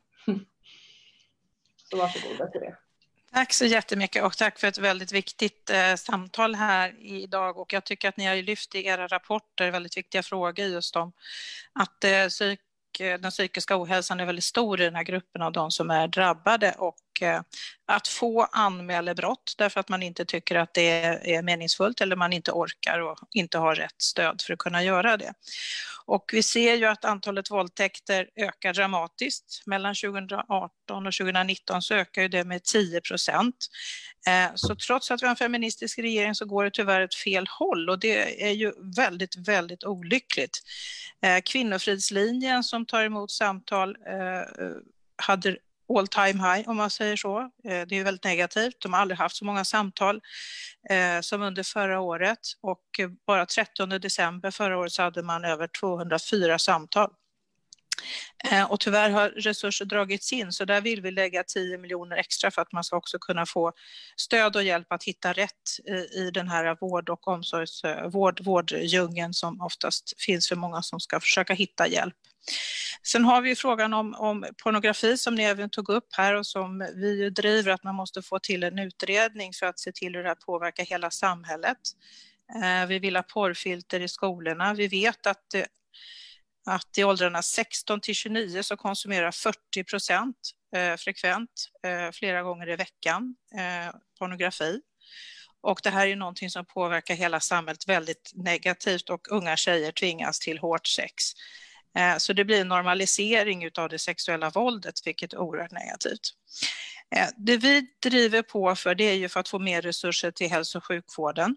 Så varsågod Desirée. Tack så jättemycket och tack för ett väldigt viktigt eh, samtal här idag. Och jag tycker att ni har lyft i era rapporter väldigt viktiga frågor just om att eh, psyk, den psykiska ohälsan är väldigt stor i den här gruppen av de som är drabbade. Och eh, att få anmäla brott därför att man inte tycker att det är meningsfullt eller man inte orkar och inte har rätt stöd för att kunna göra det. Och vi ser ju att antalet våldtäkter ökar dramatiskt. Mellan tjugoarton och tjugonitton så ökar ju det med tio procent. Så trots att vi har en feministisk regering så går det tyvärr åt fel håll och det är ju väldigt, väldigt olyckligt. Kvinnofridslinjen som tar emot samtal hade all time high om man säger så. Det är väldigt negativt. De har aldrig haft så många samtal eh, som under förra året och bara trettionde december förra året så hade man över tvåhundrafyra samtal. Eh, och tyvärr har resurser dragits in så där vill vi lägga tio miljoner extra för att man ska också kunna få stöd och hjälp att hitta rätt i, i den här vård- och omsorgs, vård, vårddjungeln som oftast finns för många som ska försöka hitta hjälp. Sen har vi frågan om, om pornografi som ni även tog upp här och som vi driver att man måste få till en utredning för att se till hur det här påverkar hela samhället. Eh, vi vill ha porrfilter i skolorna. Vi vet att, att i åldrarna sexton till tjugonio så konsumerar fyrtio procent eh, frekvent eh, flera gånger i veckan eh, pornografi. Och det här är någonting som påverkar hela samhället väldigt negativt och unga tjejer tvingas till hårt sex. Så det blir en normalisering av det sexuella våldet, vilket är oerhört negativt. Det vi driver på för det är ju för att få mer resurser till hälso- och sjukvården.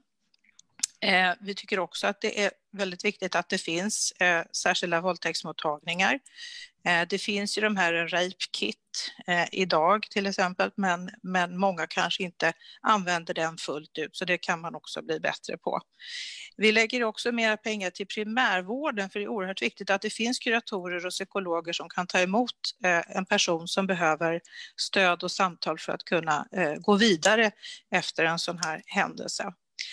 Vi tycker också att det är väldigt viktigt att det finns särskilda våldtäktsmottagningar. Det finns ju de här rape kit idag till exempel, men, men många kanske inte använder den fullt ut, så det kan man också bli bättre på. Vi lägger också mer pengar till primärvården för det är oerhört viktigt att det finns kuratorer och psykologer som kan ta emot en person som behöver stöd och samtal för att kunna gå vidare efter en sån här händelse.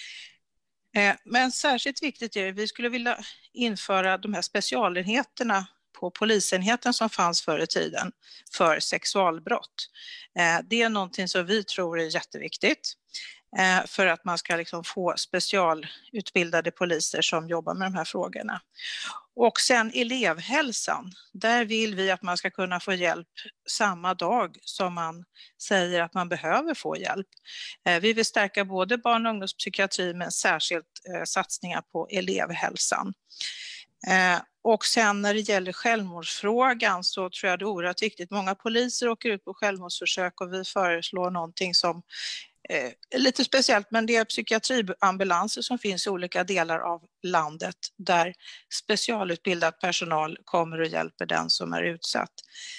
Men särskilt viktigt är att vi skulle vilja införa de här specialenheterna på polisenheten som fanns förr i tiden för sexualbrott. Det är någonting som vi tror är jätteviktigt för att man ska liksom få specialutbildade poliser som jobbar med de här frågorna. Och sen elevhälsan, där vill vi att man ska kunna få hjälp samma dag som man säger att man behöver få hjälp. Vi vill stärka både barn- och ungdomspsykiatri men särskilt satsningar på elevhälsan. Och sen när det gäller självmordsfrågan så tror jag det är oerhört viktigt. Många poliser åker ut på självmordsförsök och vi föreslår någonting som är lite speciellt, men det är psykiatriambulanser som finns i olika delar av landet där specialutbildad personal kommer och hjälper den som är utsatt.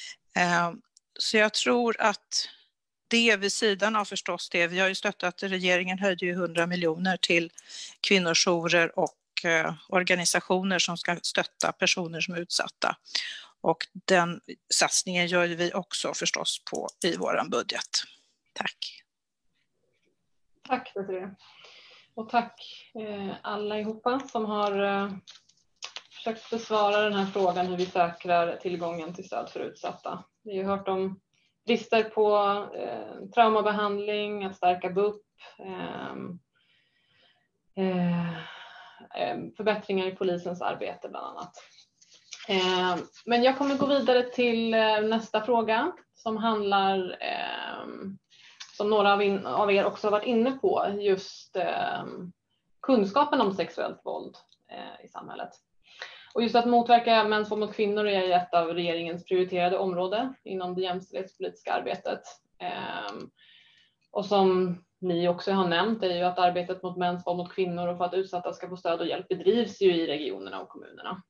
Så jag tror att det vid sidan av förstås det, vi har ju stöttat, regeringen höjde ju hundra miljoner till kvinnojourer och organisationer som ska stötta personer som är utsatta. Och den satsningen gör vi också förstås på i våran budget. Tack. Tack Desirée. Och tack eh, alla ihop som har eh, försökt besvara den här frågan hur vi säkrar tillgången till stöd för utsatta. Vi har hört om brister på eh, traumabehandling, att stärka B U P, eh, eh, förbättringar i polisens arbete bland annat. Men jag kommer gå vidare till nästa fråga som handlar, som några av er också har varit inne på, just kunskapen om sexuellt våld i samhället. Och just att motverka mäns våld mot kvinnor är ju ett av regeringens prioriterade områden inom det jämställdhetspolitiska arbetet. Och som ni också har nämnt är ju att arbetet mot mäns våld mot kvinnor och för att utsatta ska få stöd och hjälp bedrivs ju i regionerna och kommunerna.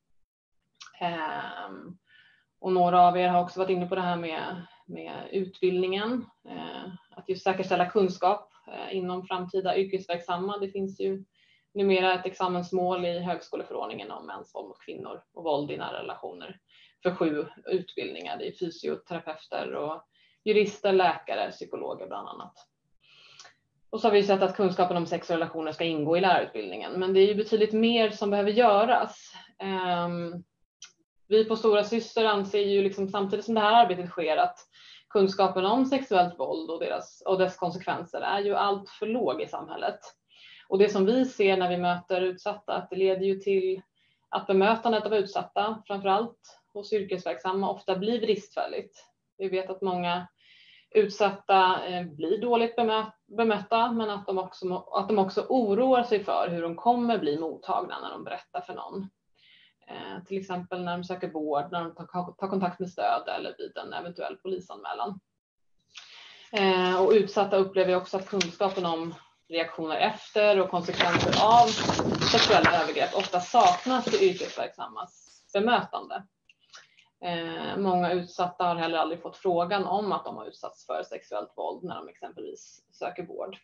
Och några av er har också varit inne på det här med, med utbildningen. Att just säkerställa kunskap inom framtida yrkesverksamma. Det finns ju numera ett examensmål i högskoleförordningen om mäns våld mot kvinnor och våld i nära relationer för sju utbildningar. Det är fysioterapeuter och jurister, läkare, psykologer bland annat. Och så har vi sett att kunskapen om sex och relationer ska ingå i lärarutbildningen. Men det är ju betydligt mer som behöver göras. Vi på Stora Syster anser ju liksom, samtidigt som det här arbetet sker, att kunskapen om sexuellt våld och, deras, och dess konsekvenser är ju allt för låg i samhället. Och det som vi ser när vi möter utsatta, att det leder ju till att bemötandet av utsatta, framförallt hos yrkesverksamma, ofta blir bristfälligt. Vi vet att många utsatta blir dåligt bemötta, men att de, också, att de också oroar sig för hur de kommer bli mottagna när de berättar för någon. Eh, till exempel när de söker vård, när de tar, tar kontakt med stöd eller vid en eventuell polisanmälan. Eh, och utsatta upplever också att kunskapen om reaktioner efter och konsekvenser av sexuella övergrepp ofta saknas i yrkesverksammas bemötande. Eh, många utsatta har heller aldrig fått frågan om att de har utsatts för sexuellt våld när de exempelvis söker vård.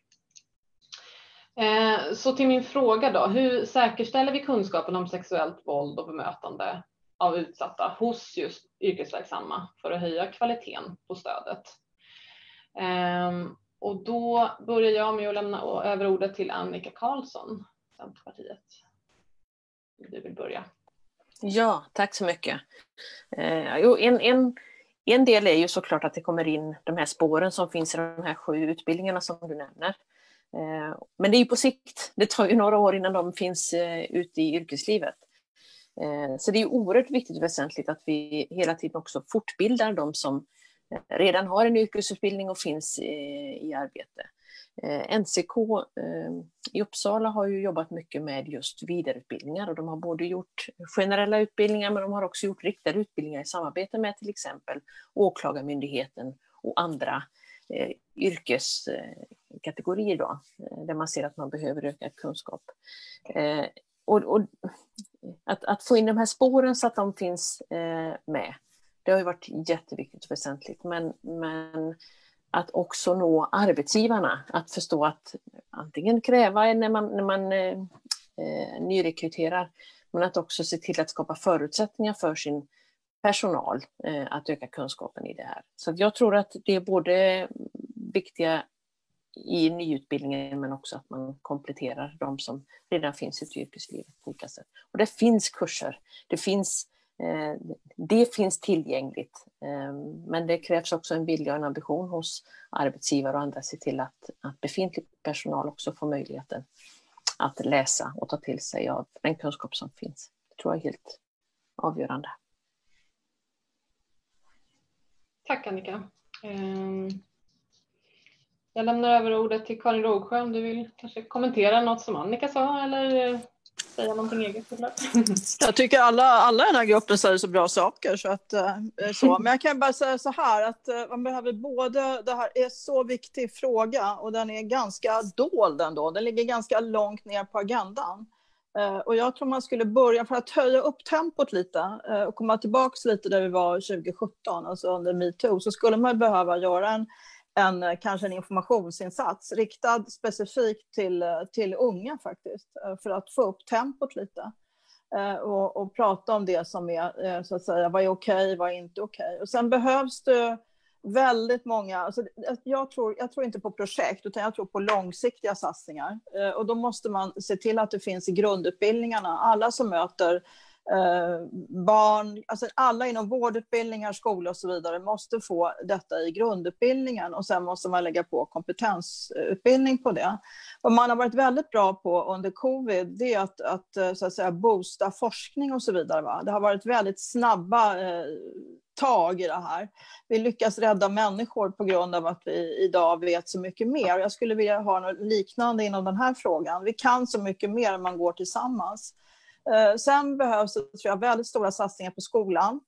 Eh, så till min fråga då, hur säkerställer vi kunskapen om sexuellt våld och bemötande av utsatta hos just yrkesverksamma för att höja kvaliteten på stödet? Eh, och då börjar jag med att lämna över ordet till Annika Karlsson, Centerpartiet. Du vill börja. Ja, tack så mycket. Eh, jo, en, en, en del är ju såklart att det kommer in de här spåren som finns i de här sju utbildningarna som du nämner. Eh, men det är ju på sikt. Det tar ju några år innan de finns eh, ute i yrkeslivet. Eh, så det är ju oerhört viktigt och väsentligt att vi hela tiden också fortbildar de som eh, redan har en yrkesutbildning och finns eh, i arbete. N C K i Uppsala har ju jobbat mycket med just vidareutbildningar och de har både gjort generella utbildningar men de har också gjort riktade utbildningar i samarbete med till exempel Åklagarmyndigheten och andra eh, yrkeskategorier då, där man ser att man behöver ökad kunskap. Eh, och, och att, att få in de här spåren så att de finns eh, med, det har ju varit jätteviktigt och väsentligt, men, men att också nå arbetsgivarna, att förstå att antingen kräva när man, när man eh, nyrekryterar, men att också se till att skapa förutsättningar för sin personal eh, att öka kunskapen i det här. Så jag tror att det är både viktiga i nyutbildningen men också att man kompletterar de som redan finns i yrkeslivet på olika sätt. Och det finns kurser, det finns Det finns tillgängligt, men det krävs också en vilja och en ambition hos arbetsgivare och andra att se till att, att befintlig personal också får möjligheten att läsa och ta till sig av den kunskap som finns. Det tror jag är helt avgörande. Tack Annika. Jag lämnar över ordet till Karin Rågsjö om du vill kanske kommentera något som Annika sa eller säga någonting eget. Jag tycker alla, alla i den här gruppen säger så bra saker. Så att, så. Men jag kan bara säga så här att man behöver både, det här är så viktig fråga och den är ganska dold ändå. Den ligger ganska långt ner på agendan. Och jag tror man skulle börja för att höja upp tempot lite och komma tillbaka lite där vi var tjugo sjutton, alltså under MeToo, så skulle man behöva göra en En, kanske en informationsinsats riktad specifikt till, till unga faktiskt, för att få upp tempot lite och, och prata om det som är, så att säga, vad är okej, vad är inte okej. Och sen behövs det väldigt många, alltså jag, tror, jag tror inte på projekt utan jag tror på långsiktiga satsningar, och då måste man se till att det finns i grundutbildningarna, alla som möter Eh, barn, alltså alla inom vårdutbildningar, skola och så vidare måste få detta i grundutbildningen, och sen måste man lägga på kompetensutbildning på det. Vad man har varit väldigt bra på under covid, det är att, att så att säga boosta forskning och så vidare. Va? Det har varit väldigt snabba eh, tag i det här. Vi lyckas rädda människor på grund av att vi idag vet så mycket mer. Jag skulle vilja ha något liknande inom den här frågan. Vi kan så mycket mer om man går tillsammans. Sen behövs det, tror jag, väldigt stora satsningar på skolan.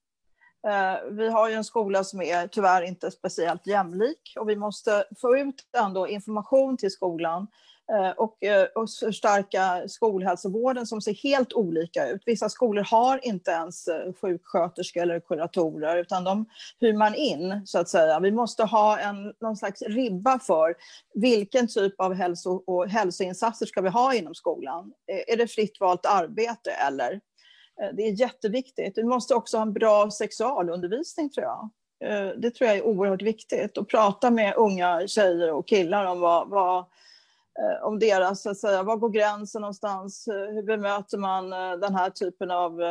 Vi har ju en skola som är tyvärr inte speciellt jämlik och vi måste få ut ändå information till skolan och, och förstärka skolhälsovården som ser helt olika ut. Vissa skolor har inte ens sjuksköterskor eller kuratorer utan de hyr man in så att säga. Vi måste ha en, någon slags ribba för vilken typ av hälso- och hälsoinsatser ska vi ha inom skolan. Är det fritt valt arbete eller? Det är jätteviktigt. Vi måste också ha en bra sexualundervisning tror jag. Det tror jag är oerhört viktigt. Att prata med unga tjejer och killar om vad, vad om deras, så att säga, var går gränsen någonstans? Hur bemöter man den här typen av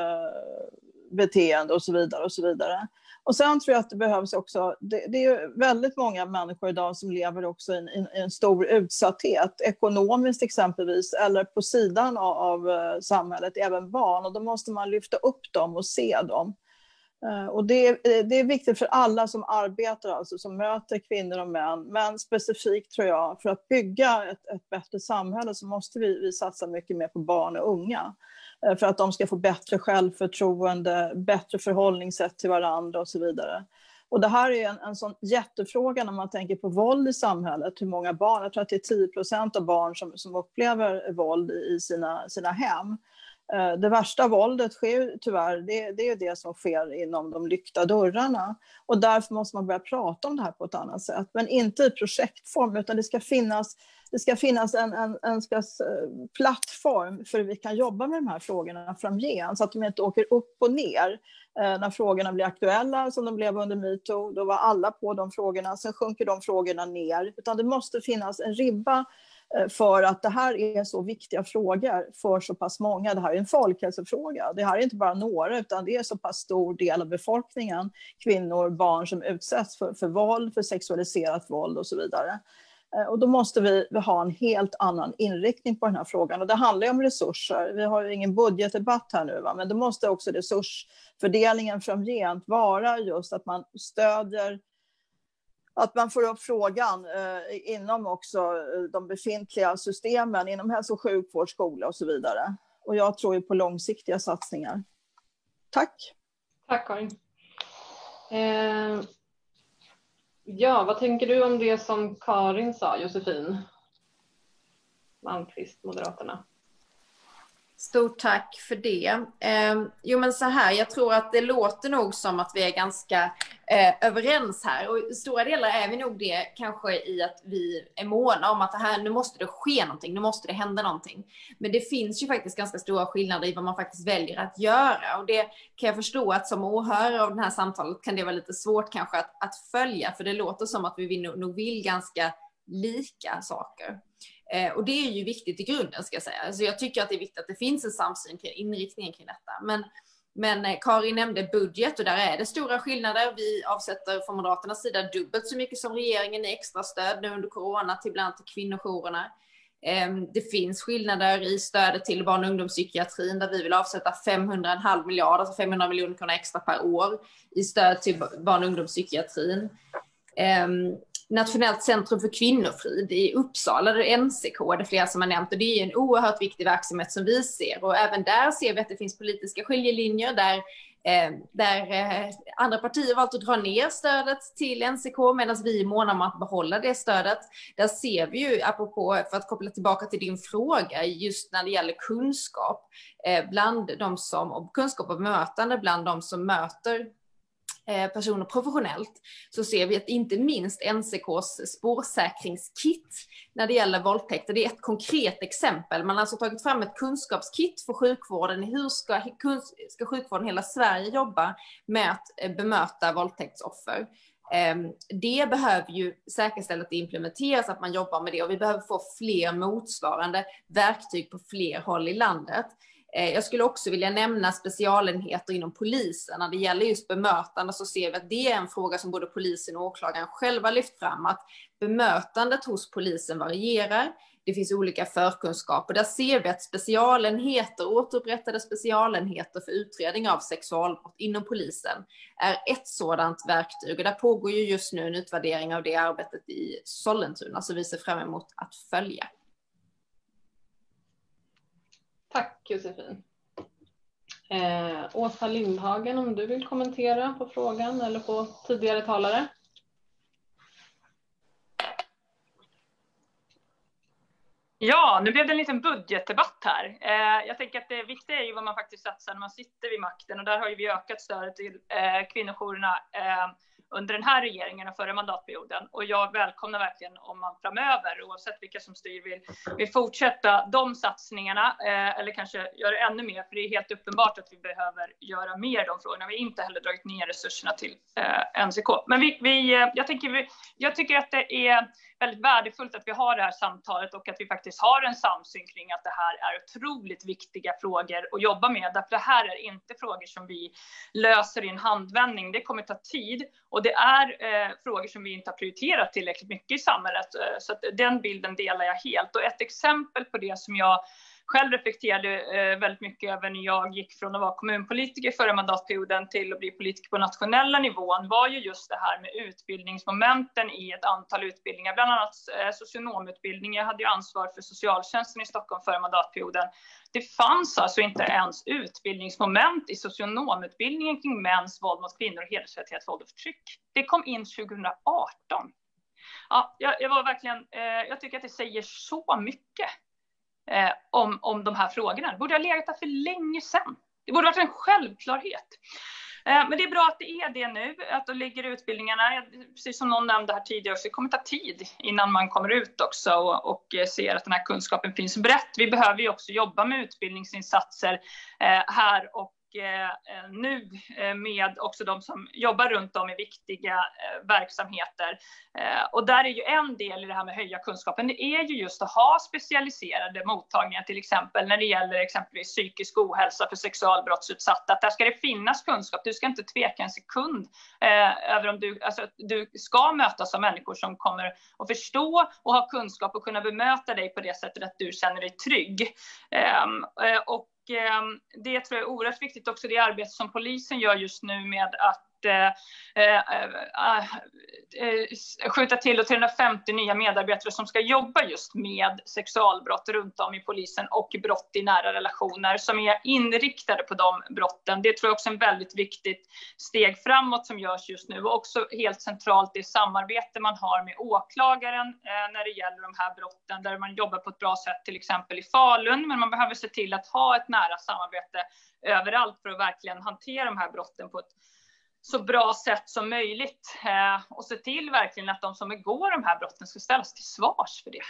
beteende och så vidare och så vidare. Och sen tror jag att det behövs också, det, det är väldigt många människor idag som lever också i en, i en stor utsatthet, ekonomiskt exempelvis, eller på sidan av, av samhället, även barn. Och då måste man lyfta upp dem och se dem. Och det, det är viktigt för alla som arbetar, alltså som möter kvinnor och män. Men specifikt tror jag, för att bygga ett, ett bättre samhälle så måste vi, vi satsa mycket mer på barn och unga. För att de ska få bättre självförtroende, bättre förhållningssätt till varandra och så vidare. Och det här är en, en sån jättefråga när man tänker på våld i samhället. Hur många barn, jag tror att det är tio procent av barn som, som upplever våld i sina, sina hem. Det värsta våldet sker tyvärr, det, det är det som sker inom de lyckta dörrarna. Och därför måste man börja prata om det här på ett annat sätt. Men inte i projektform, utan det ska finnas, det ska finnas en, en, en ska, plattform för att vi kan jobba med de här frågorna framgent. Så att de inte åker upp och ner när frågorna blir aktuella, som de blev under MeToo. Då var alla på de frågorna, sen sjunker de frågorna ner. Utan det måste finnas en ribba för att det här är så viktiga frågor för så pass många. Det här är en folkhälsofråga. Det här är inte bara några, utan det är så pass stor del av befolkningen, kvinnor, barn som utsätts för, för våld, för sexualiserat våld och så vidare. Och då måste vi, vi ha en helt annan inriktning på den här frågan. Och det handlar ju om resurser. Vi har ju ingen budgetdebatt här nu, va? Men det måste också resursfördelningen framgent vara just att man stödjer, att man får upp frågan eh, inom också de befintliga systemen, inom hälso- och sjukvård, skola och så vidare. Och jag tror ju på långsiktiga satsningar. Tack. Tack Karin. Eh, ja, vad tänker du om det som Karin sa, Josefin Malmqvist, Moderaterna? Stort tack för det. Eh, jo men så här, jag tror att det låter nog som att vi är ganska eh, överens här. Och i stora delar är vi nog det kanske i att vi är måna om att det här, nu måste det ske någonting, nu måste det hända någonting. Men det finns ju faktiskt ganska stora skillnader i vad man faktiskt väljer att göra. Och det kan jag förstå att som åhörare av det här samtalet kan det vara lite svårt kanske att, att följa. För det låter som att vi nog, nog vill ganska lika saker. Eh, och det är ju viktigt i grunden ska jag säga. Alltså jag tycker att det är viktigt att det finns en samsyn kring inriktningen kring detta. Men, men eh, Karin nämnde budget och där är det stora skillnader. Vi avsätter från Moderaternas sida dubbelt så mycket som regeringen i extra stöd nu under corona till bland annat till kvinnojourerna. Eh, det finns skillnader i stödet till barn- och ungdomspsykiatrin där vi vill avsätta femhundra komma fem miljarder, alltså femhundra miljoner kronor extra per år i stöd till barn- och ungdomspsykiatrin. Eh, Nationellt centrum för kvinnofrid i Uppsala, det är N C K, det är flera som har nämnt, och det är en oerhört viktig verksamhet som vi ser. Och även där ser vi att det finns politiska skiljelinjer där, eh, där eh, andra partier valt att dra ner stödet till N C K medan vi är måna om att behålla det stödet. Där ser vi ju, apropå, för att koppla tillbaka till din fråga, just när det gäller kunskap, eh, bland de som, och kunskap och bemötande bland de som möter personer professionellt, så ser vi att inte minst N C K:s spårsäkringskit när det gäller våldtäkter, det är ett konkret exempel. Man har alltså tagit fram ett kunskapskit för sjukvården. Hur ska, ska sjukvården hela Sverige jobba med att bemöta våldtäktsoffer? Det behöver ju säkerställa att det implementeras, att man jobbar med det, och vi behöver få fler motsvarande verktyg på fler håll i landet. Jag skulle också vilja nämna specialenheter inom polisen. När det gäller just bemötande så ser vi att det är en fråga som både polisen och åklagaren själva lyft fram, att bemötandet hos polisen varierar. Det finns olika förkunskaper. Där ser vi att specialenheter, återupprättade specialenheter för utredning av sexualbrott inom polisen är ett sådant verktyg. Och där pågår ju just nu en utvärdering av det arbetet i Sollentuna, så vi ser fram emot att följa. Tack Josefin. Eh, Åsa Lindhagen, om du vill kommentera på frågan eller på tidigare talare. Ja, nu blev det en liten budgetdebatt här. Eh, jag tänker att det viktiga är ju vad man faktiskt satsar när man sitter vid makten. Och där har ju vi ökat stödet till eh, kvinnojourerna eh, under den här regeringen och förra mandatperioden. Och jag välkomnar verkligen om man framöver, oavsett vilka som styr, vill, vill fortsätta de satsningarna. Eh, eller kanske göra ännu mer, för det är helt uppenbart att vi behöver göra mer de frågorna. Vi har inte heller dragit ner resurserna till eh, N C K. Men vi, vi, jag, tänker, vi, jag tycker att det är väldigt värdefullt att vi har det här samtalet och att vi faktiskt har en samsyn kring att det här är otroligt viktiga frågor att jobba med. Därför det här är inte frågor som vi löser i en handvändning. Det kommer ta tid och det är eh, frågor som vi inte har prioriterat tillräckligt mycket i samhället. Så att den bilden delar jag helt. Och ett exempel på det som jag själv reflekterade eh, väldigt mycket över när jag gick från att vara kommunpolitiker förra mandatperioden till att bli politiker på nationella nivån var ju just det här med utbildningsmomenten i ett antal utbildningar, bland annat eh, socionomutbildning. Jag hade ju ansvar för socialtjänsten i Stockholm förra mandatperioden. Det fanns alltså inte ens utbildningsmoment i socionomutbildningen kring mäns våld mot kvinnor och hedersrelaterat våld och förtryck. Det kom in tjugo arton. Ja, jag, jag var verkligen, eh, jag tycker att det säger så mycket. Eh, om, om de här frågorna. Det borde ha legat där för länge sedan. Det borde ha varit en självklarhet. Eh, men det är bra att det är det nu. Att då ligger utbildningarna, precis som någon nämnde här tidigare, så det kommer ta tid innan man kommer ut också och, och ser att den här kunskapen finns brett. Vi behöver ju också jobba med utbildningsinsatser eh, här och Eh, nu eh, med också de som jobbar runt om i viktiga eh, verksamheter. Eh, och där är ju en del i det här med höja kunskapen. Det är ju just att ha specialiserade mottagningar, till exempel när det gäller exempelvis psykisk ohälsa för sexualbrottsutsatta. Att där ska det finnas kunskap. Du ska inte tveka en sekund eh, över om du, alltså, du ska mötas av människor som kommer att förstå och ha kunskap och kunna bemöta dig på det sättet att du känner dig trygg. Eh, och det tror jag är oerhört viktigt också, det arbete som polisen gör just nu med att Eh, eh, eh, skjuta till och trehundrafemtio nya medarbetare som ska jobba just med sexualbrott runt om i polisen och brott i nära relationer som är inriktade på de brotten. Det tror jag också är en väldigt viktigt steg framåt som görs just nu och också helt centralt det samarbete man har med åklagaren eh, när det gäller de här brotten där man jobbar på ett bra sätt till exempel i Falun, men man behöver se till att ha ett nära samarbete överallt för att verkligen hantera de här brotten på ett så bra sätt som möjligt eh, och se till verkligen att de som begår de här brotten ska ställas till svars för det.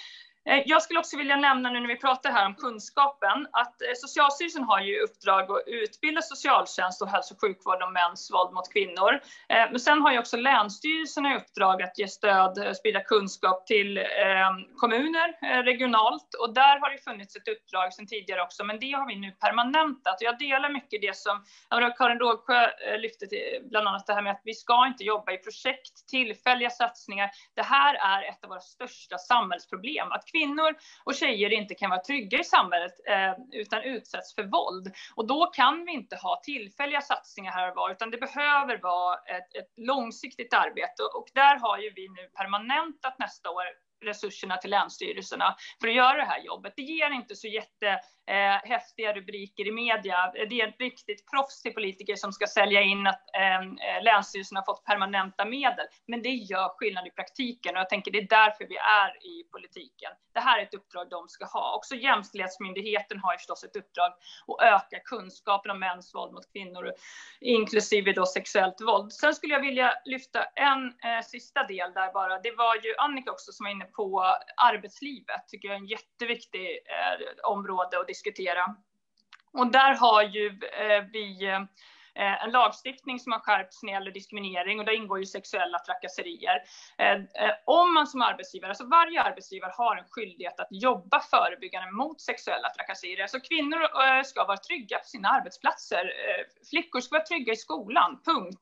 Eh, jag skulle också vilja nämna nu när vi pratar här om kunskapen att eh, Socialstyrelsen har ju uppdrag att utbilda socialtjänst och hälso- och sjukvård om mäns våld mot kvinnor. Eh, men sen har ju också länsstyrelserna i uppdrag att ge stöd, eh, sprida kunskap till eh, kommuner eh, regionalt och där har det funnits ett uppdrag sedan tidigare också, men det har vi nu permanentat och jag delar mycket det som Karin Rågsjö eh, lyfte till, bland annat det här med att vi ska inte jobba i projekt, tillfälliga satsningar. Det här är ett av våra största samhällsproblem, att kvinnor och tjejer inte kan vara trygga i samhället eh, utan utsätts för våld. Och då kan vi inte ha tillfälliga satsningar här och var, utan det behöver vara ett, ett långsiktigt arbete. Och där har ju vi nu permanentat nästa år resurserna till länsstyrelserna för att göra det här jobbet. Det ger inte så jätte eh, häftiga rubriker i media. Det är ett riktigt proffs till politiker som ska sälja in att eh, länsstyrelserna har fått permanenta medel. Men det gör skillnad i praktiken och jag tänker det är därför vi är i politiken. Det här är ett uppdrag de ska ha. Också Jämställdhetsmyndigheten har ju förstås ett uppdrag att öka kunskapen om mäns våld mot kvinnor, inklusive då sexuellt våld. Sen skulle jag vilja lyfta en eh, sista del där bara. Det var ju Annika också som var inne på arbetslivet. Tycker jag är en jätteviktig eh, område att diskutera. Och där har ju eh, vi eh, en lagstiftning som har skärpts när det gäller diskriminering och där ingår ju sexuella trakasserier. Eh, eh, om man som arbetsgivare, alltså varje arbetsgivare har en skyldighet att jobba förebyggande mot sexuella trakasserier. Alltså kvinnor eh, ska vara trygga på sina arbetsplatser. Eh, flickor ska vara trygga i skolan, punkt.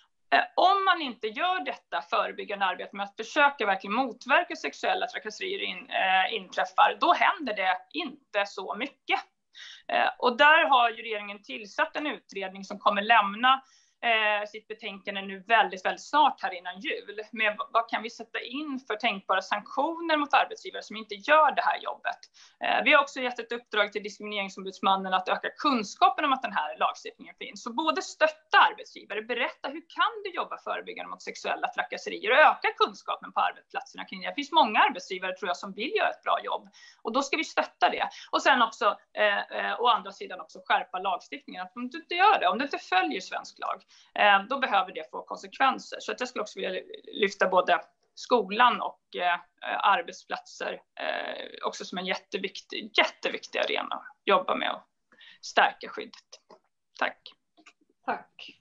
Om man inte gör detta förebyggande arbete med att försöka verkligen motverka sexuella trakasserier in, äh, inträffar, då händer det inte så mycket. Äh, och där har ju regeringen tillsatt en utredning som kommer lämna eh, sitt betänkande nu väldigt, väldigt snart här innan jul. Med vad kan vi sätta in för tänkbara sanktioner mot arbetsgivare som inte gör det här jobbet. Eh, vi har också gett ett uppdrag till Diskrimineringsombudsmannen att öka kunskapen om att den här lagstiftningen finns. Så både stötta arbetsgivare, berätta hur kan du jobba förebyggande mot sexuella trakasserier och öka kunskapen på arbetsplatserna kring det. Det finns många arbetsgivare tror jag som vill göra ett bra jobb och då ska vi stötta det. Och sen också eh, å andra sidan också skärpa lagstiftningen. Att om du inte gör det, om du inte följer svensk lag, eh, då behöver det få konsekvenser. Så att jag skulle också vilja lyfta både skolan och eh, arbetsplatser eh, också som en jätteviktig, jätteviktig arena att jobba med och stärka skyddet. Tack. Tack.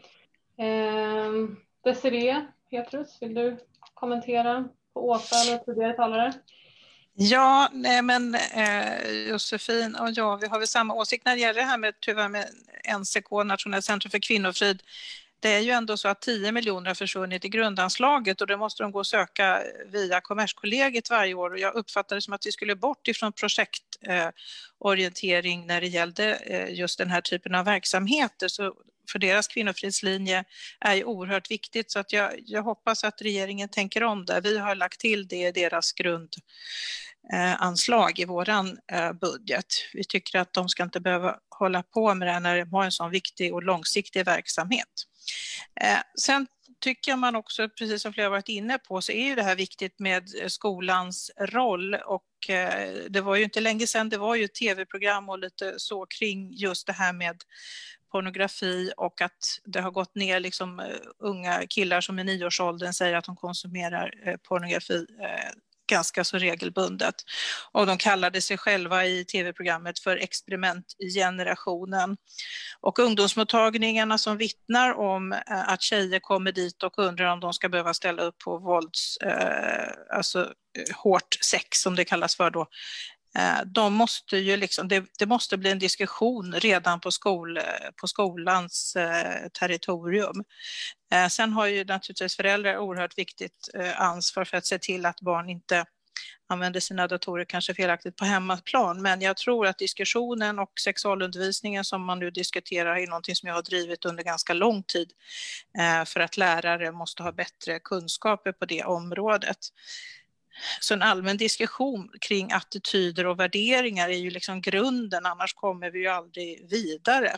Eh, Desiree Petrus, vill du kommentera på Åsa eller tidigare talare? Ja, nej men eh, Josefin och jag, vi har väl samma åsikt när det gäller det här med, tyvärr med N C K, Nationellt centrum för kvinnofrid. Det är ju ändå så att tio miljoner har försvunnit i grundanslaget och det måste de gå och söka via Kommerskollegiet varje år. Och jag uppfattar det som att vi skulle bort ifrån projektorientering eh, när det gällde eh, just den här typen av verksamheter. Så för deras kvinnofridslinje är ju oerhört viktigt, så att jag, jag hoppas att regeringen tänker om där. Vi har lagt till det i deras grundanslag i våran eh, budget. Vi tycker att de ska inte behöva hålla på med det när de har en sån viktig och långsiktig verksamhet. Eh, sen tycker man också, precis som flera varit inne på, så är ju det här viktigt med skolans roll. Och eh, det var ju inte länge sedan, det var ju ett tv-program och lite så kring just det här med pornografi och att det har gått ner liksom uh, unga killar som i nioårsåldern säger att de konsumerar uh, pornografi uh, ganska så regelbundet. Och de kallade sig själva i tv-programmet för experimentgenerationen. Och ungdomsmottagningarna som vittnar om uh, att tjejer kommer dit och undrar om de ska behöva ställa upp på vålds, uh, alltså uh, hårt sex som det kallas för då. De måste ju liksom, det, det måste bli en diskussion redan på, skol, på skolans eh, territorium. Eh, sen har ju naturligtvis föräldrar oerhört viktigt eh, ansvar för att se till att barn inte använder sina datorer kanske felaktigt på hemmaplan. Men jag tror att diskussionen och sexualundervisningen som man nu diskuterar är någonting som jag har drivit under ganska lång tid eh, för att lärare måste ha bättre kunskaper på det området. Så en allmän diskussion kring attityder och värderingar är ju liksom grunden, annars kommer vi ju aldrig vidare.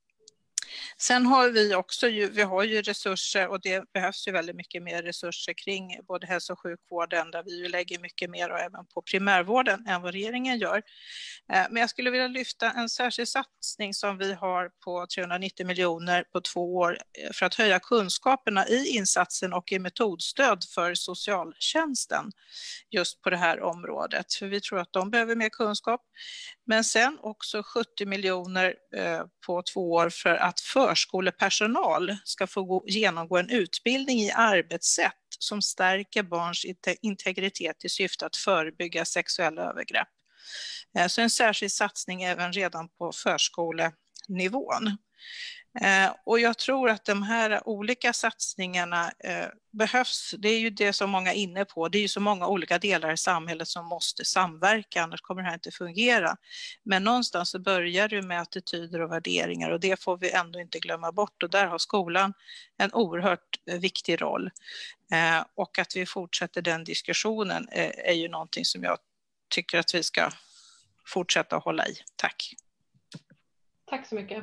Sen har vi också ju, vi har ju resurser och det behövs ju väldigt mycket mer resurser kring både hälso- och sjukvården där vi ju lägger mycket mer och även på primärvården än vad regeringen gör. Men jag skulle vilja lyfta en särskild satsning som vi har på trehundranittio miljoner på två år för att höja kunskaperna i insatsen och i metodstöd för socialtjänsten just på det här området. För vi tror att de behöver mer kunskap. Men sen också sjuttio miljoner på två år för att förskolepersonal ska få gå, genomgå en utbildning i arbetssätt som stärker barns integritet i syfte att förebygga sexuella övergrepp. Så en särskild satsning även redan på förskolenivån. Och jag tror att de här olika satsningarna behövs. Det är ju det som många är inne på. Det är ju så många olika delar i samhället som måste samverka, annars kommer det här inte fungera. Men någonstans så börjar det med attityder och värderingar och det får vi ändå inte glömma bort. Och där har skolan en oerhört viktig roll. Och att vi fortsätter den diskussionen är ju någonting som jag tycker att vi ska fortsätta att hålla i. Tack. Tack så mycket.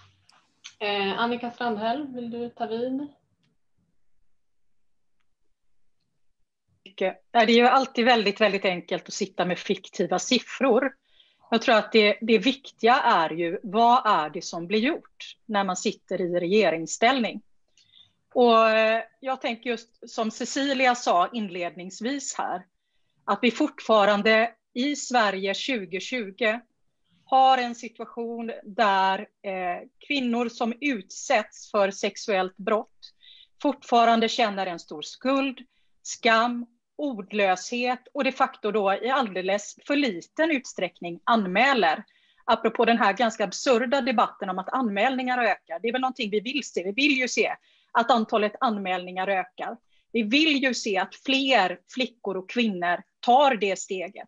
Eh, Annika Strandhäll, vill du ta vid? Det är ju alltid väldigt, väldigt enkelt att sitta med fiktiva siffror. Jag tror att det, det viktiga är ju, vad är det som blir gjort när man sitter i regeringsställning? Och jag tänker just som Cecilia sa inledningsvis här, att vi fortfarande i Sverige tjugo tjugo har en situation där eh, kvinnor som utsätts för sexuellt brott fortfarande känner en stor skuld, skam, ordlöshet och de facto då i alldeles för liten utsträckning anmäler. Apropå den här ganska absurda debatten om att anmälningar ökar. Det är väl någonting vi vill se. Vi vill ju se att antalet anmälningar ökar. Vi vill ju se att fler flickor och kvinnor tar det steget.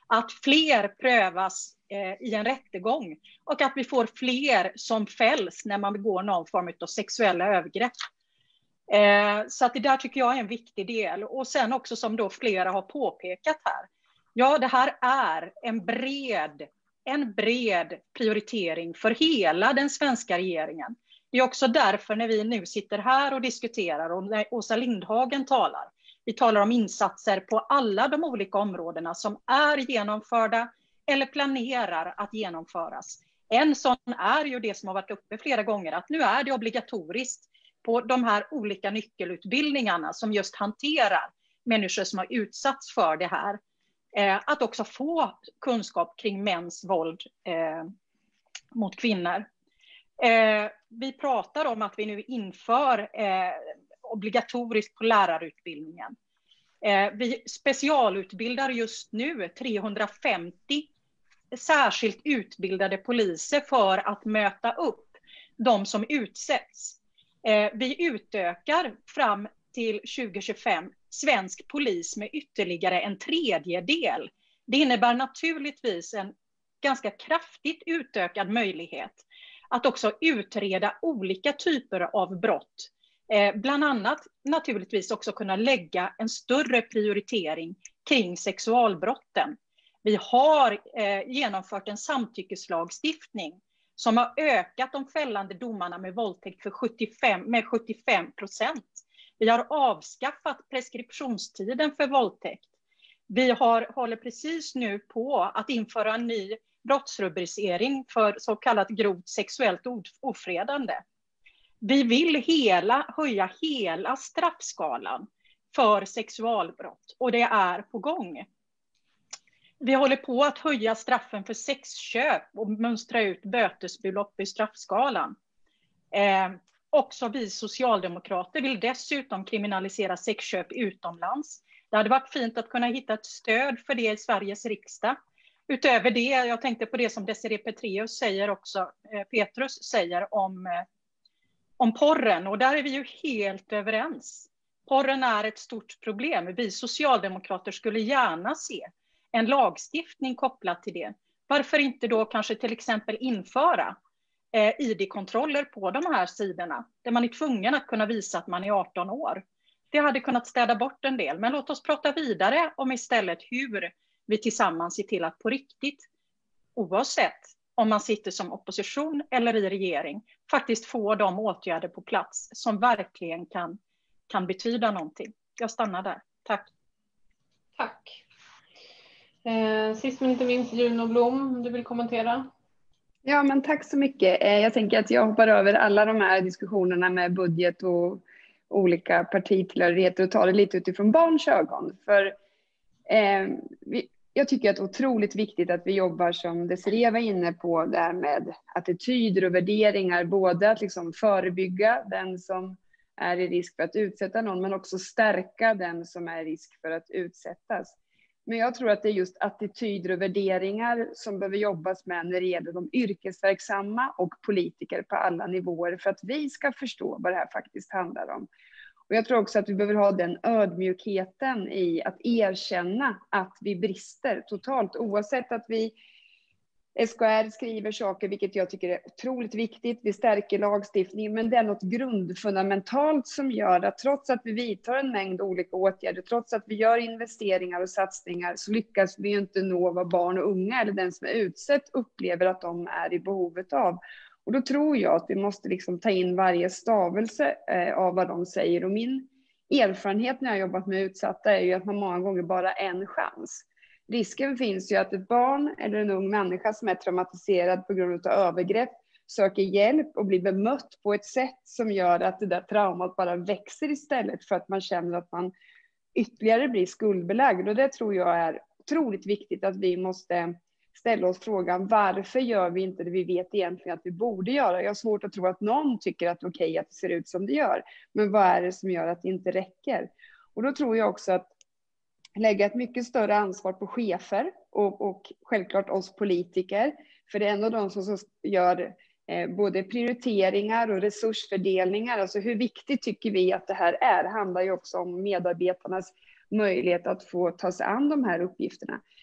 att fler prövas eh, i en rättegång och att vi får fler som fälls när man begår någon form av sexuella övergrepp. Eh, så att det där tycker jag är en viktig del. Och sen också som då flera har påpekat här. Ja, det här är en bred, en bred prioritering för hela den svenska regeringen. Det är också därför när vi nu sitter här och diskuterar och när Åsa Lindhagen talar. Vi talar om insatser på alla de olika områdena som är genomförda eller planerar att genomföras. En sån är ju det som har varit uppe flera gånger, att nu är det obligatoriskt på de här olika nyckelutbildningarna som just hanterar människor som har utsatts för det här. Eh, att också få kunskap kring mäns våld eh, mot kvinnor. Eh, vi pratar om att vi nu inför eh, obligatoriskt på lärarutbildningen. Eh, vi specialutbildar just nu trehundrafemtio särskilt utbildade poliser för att möta upp de som utsätts. Eh, vi utökar fram till tjugo tjugofem svensk polis med ytterligare en tredjedel. Det innebär naturligtvis en ganska kraftigt utökad möjlighet att också utreda olika typer av brott. Eh, bland annat naturligtvis också kunna lägga en större prioritering kring sexualbrotten. Vi har eh, genomfört en samtyckeslagstiftning som har ökat de fällande domarna med våldtäkt för sjuttiofem, med sjuttiofem procent. Vi har avskaffat preskriptionstiden för våldtäkt. Vi har, håller precis nu på att införa en ny brottsrubricering för så kallat grovt sexuellt ofredande. Vi vill hela, höja hela straffskalan för sexualbrott och det är på gång. Vi håller på att höja straffen för sexköp och mönstra ut bötesbelopp i straffskalan. Eh, också vi socialdemokrater vill dessutom kriminalisera sexköp utomlands. Det hade varit fint att kunna hitta ett stöd för det i Sveriges riksdag. Utöver det, jag tänkte på det som Desirée Petreus säger också, eh, Petrus säger om, eh, om porren. Och där är vi ju helt överens. Porren är ett stort problem. Vi socialdemokrater skulle gärna se en lagstiftning kopplat till det. Varför inte då kanske till exempel införa eh, I D-kontroller på de här sidorna. Där man är tvungen att kunna visa att man är arton år. Det hade kunnat städa bort en del. Men låt oss prata vidare om istället hur vi tillsammans ser till att på riktigt, oavsett om man sitter som opposition eller i regering, faktiskt få de åtgärder på plats som verkligen kan, kan betyda någonting. Jag stannar där. Tack. Tack. Eh, sist men inte minst Juno Blom, du vill kommentera? Ja, men tack så mycket. Eh, jag tänker att jag hoppar över alla de här diskussionerna med budget och olika partitillhörigheter och tar det lite utifrån barns ögon. För eh, vi, jag tycker att det är otroligt viktigt att vi jobbar, som Desirée var inne på, där med attityder och värderingar. Både att liksom förebygga den som är i risk för att utsätta någon, men också stärka den som är i risk för att utsättas. Men jag tror att det är just attityder och värderingar som behöver jobbas med när det gäller de yrkesverksamma och politiker på alla nivåer, för att vi ska förstå vad det här faktiskt handlar om. Och jag tror också att vi behöver ha den ödmjukheten i att erkänna att vi brister totalt, oavsett att vi S K R skriver saker, vilket jag tycker är otroligt viktigt. Vi stärker lagstiftningen, men det är något grundfundamentalt som gör att trots att vi vidtar en mängd olika åtgärder, trots att vi gör investeringar och satsningar, så lyckas vi inte nå vad barn och unga eller den som är utsatt upplever att de är i behovet av. Och då tror jag att vi måste liksom ta in varje stavelse eh, av vad de säger. Och min erfarenhet när jag har jobbat med utsatta är ju att man många gånger bara har en chans. Risken finns ju att ett barn eller en ung människa som är traumatiserad på grund av övergrepp söker hjälp och blir bemött på ett sätt som gör att det där traumat bara växer istället, för att man känner att man ytterligare blir skuldbelagd. Och det tror jag är otroligt viktigt, att vi måste ställa oss frågan: varför gör vi inte det vi vet egentligen att vi borde göra? Jag har svårt att tro att någon tycker att det är okej att det ser ut som det gör. Men vad är det som gör att det inte räcker? Och då tror jag också att lägga ett mycket större ansvar på chefer och, och självklart oss politiker. För det är ändå de som gör eh, både prioriteringar och resursfördelningar. Alltså hur viktigt tycker vi att det här är? Det handlar ju också om medarbetarnas möjlighet att få ta sig an de här uppgifterna.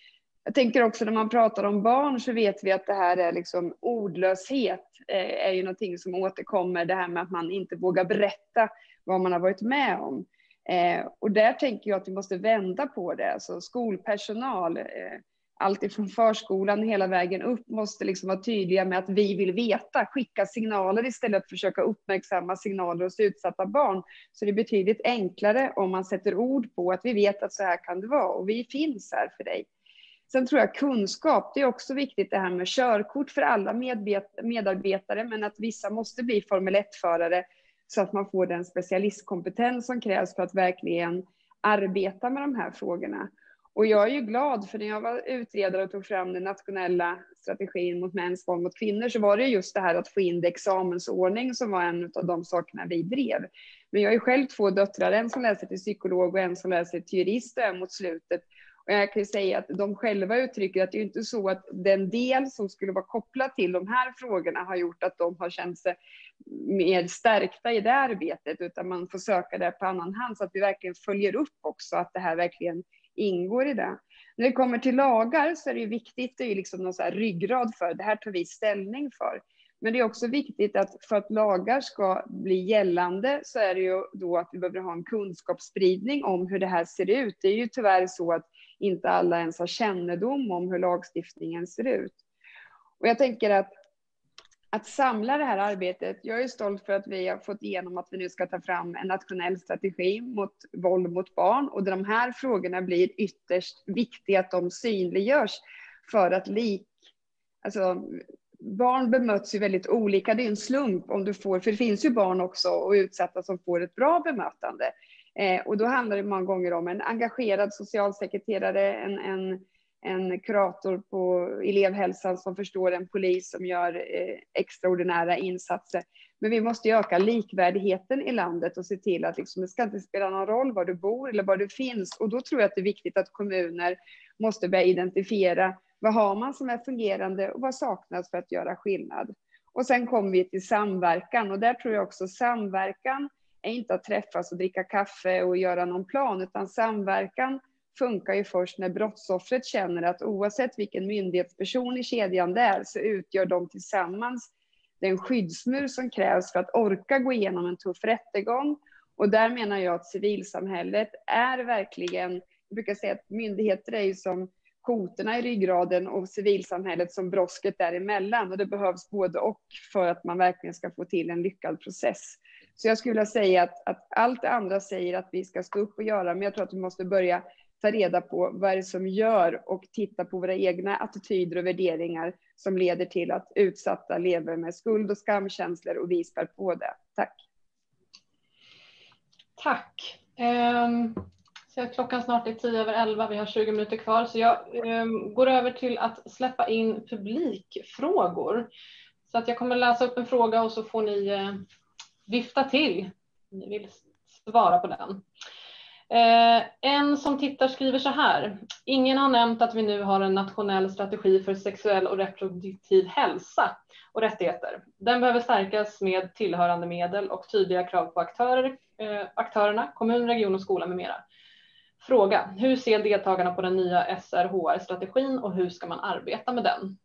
Jag tänker också när man pratar om barn så vet vi att det här är liksom ordlöshet eh, är ju någonting som återkommer, det här med att man inte vågar berätta vad man har varit med om. Eh, och där tänker jag att vi måste vända på det. Alltså skolpersonal, eh, allt ifrån förskolan hela vägen upp måste liksom vara tydliga med att vi vill veta, skicka signaler istället för att försöka uppmärksamma signaler hos utsatta barn. Så det är betydligt enklare om man sätter ord på att vi vet att så här kan det vara och vi finns här för dig. Sen tror jag kunskap, det är också viktigt det här med körkort för alla medarbetare, men att vissa måste bli Formel ett-förare så att man får den specialistkompetens som krävs för att verkligen arbeta med de här frågorna. Och jag är ju glad, för när jag var utredare och tog fram den nationella strategin mot mäns våld mot kvinnor så var det just det här att få in det examensordning som var en av de sakerna vi drev. Men jag är själv två döttrar, en som läser till psykolog och en som läser till jurist där mot slutet. Och jag kan ju säga att de själva uttrycker att det är inte så att den del som skulle vara kopplad till de här frågorna har gjort att de har känt sig mer stärkta i det arbetet, utan man får söka det på annan hand så att vi verkligen följer upp också att det här verkligen ingår i det. När det kommer till lagar så är det viktigt, det är ju liksom någon så här ryggrad för, det här tar vi ställning för. Men det är också viktigt att för att lagar ska bli gällande så är det ju då att vi behöver ha en kunskapsspridning om hur det här ser ut. Det är ju tyvärr så att inte alla ens har kännedom om hur lagstiftningen ser ut. Och jag tänker att att samla det här arbetet, jag är stolt för att vi har fått igenom att vi nu ska ta fram en nationell strategi mot våld mot barn. Och de här frågorna blir ytterst viktiga att de synliggörs för att lik, alltså barn bemöts ju väldigt olika. Det är en slump om du får, för det finns ju barn också och utsatta som får ett bra bemötande. Eh, och då handlar det många gånger om en engagerad socialsekreterare, en, en, en kurator på elevhälsan som förstår, en polis som gör eh, extraordinära insatser. Men vi måste öka likvärdigheten i landet och se till att liksom, det ska inte spela någon roll var du bor eller var du finns. Och då tror jag att det är viktigt att kommuner måste börja identifiera vad har man som är fungerande och vad saknas för att göra skillnad. Och sen kommer vi till samverkan, och där tror jag också samverkan är inte att träffas och dricka kaffe och göra någon plan, utan samverkan funkar ju först när brottsoffret känner att oavsett vilken myndighetsperson i kedjan det är så utgör de tillsammans den skyddsmur som krävs för att orka gå igenom en tuff rättegång. Och där menar jag att civilsamhället är verkligen, jag brukar säga att myndigheter är ju som kotorna i ryggraden och civilsamhället som brosket däremellan, och det behövs både och för att man verkligen ska få till en lyckad process. Så jag skulle vilja säga att, att allt det andra säger att vi ska stå upp och göra, men jag tror att vi måste börja ta reda på vad är det som gör och titta på våra egna attityder och värderingar som leder till att utsatta lever med skuld och skamkänslor, och vi spär på det. Tack. Tack. Um... Så klockan snart är tio över elva, vi har tjugo minuter kvar. Så jag eh, går över till att släppa in publikfrågor. Så att jag kommer läsa upp en fråga och så får ni eh, vifta till om ni vill svara på den. Eh, en som tittar skriver så här. Ingen har nämnt att vi nu har en nationell strategi för sexuell och reproduktiv hälsa och rättigheter. Den behöver stärkas med tillhörande medel och tydliga krav på aktörer, eh, aktörerna, kommun, region och skola med mera. Fråga. Hur ser deltagarna på den nya S R H R-strategin och hur ska man arbeta med den?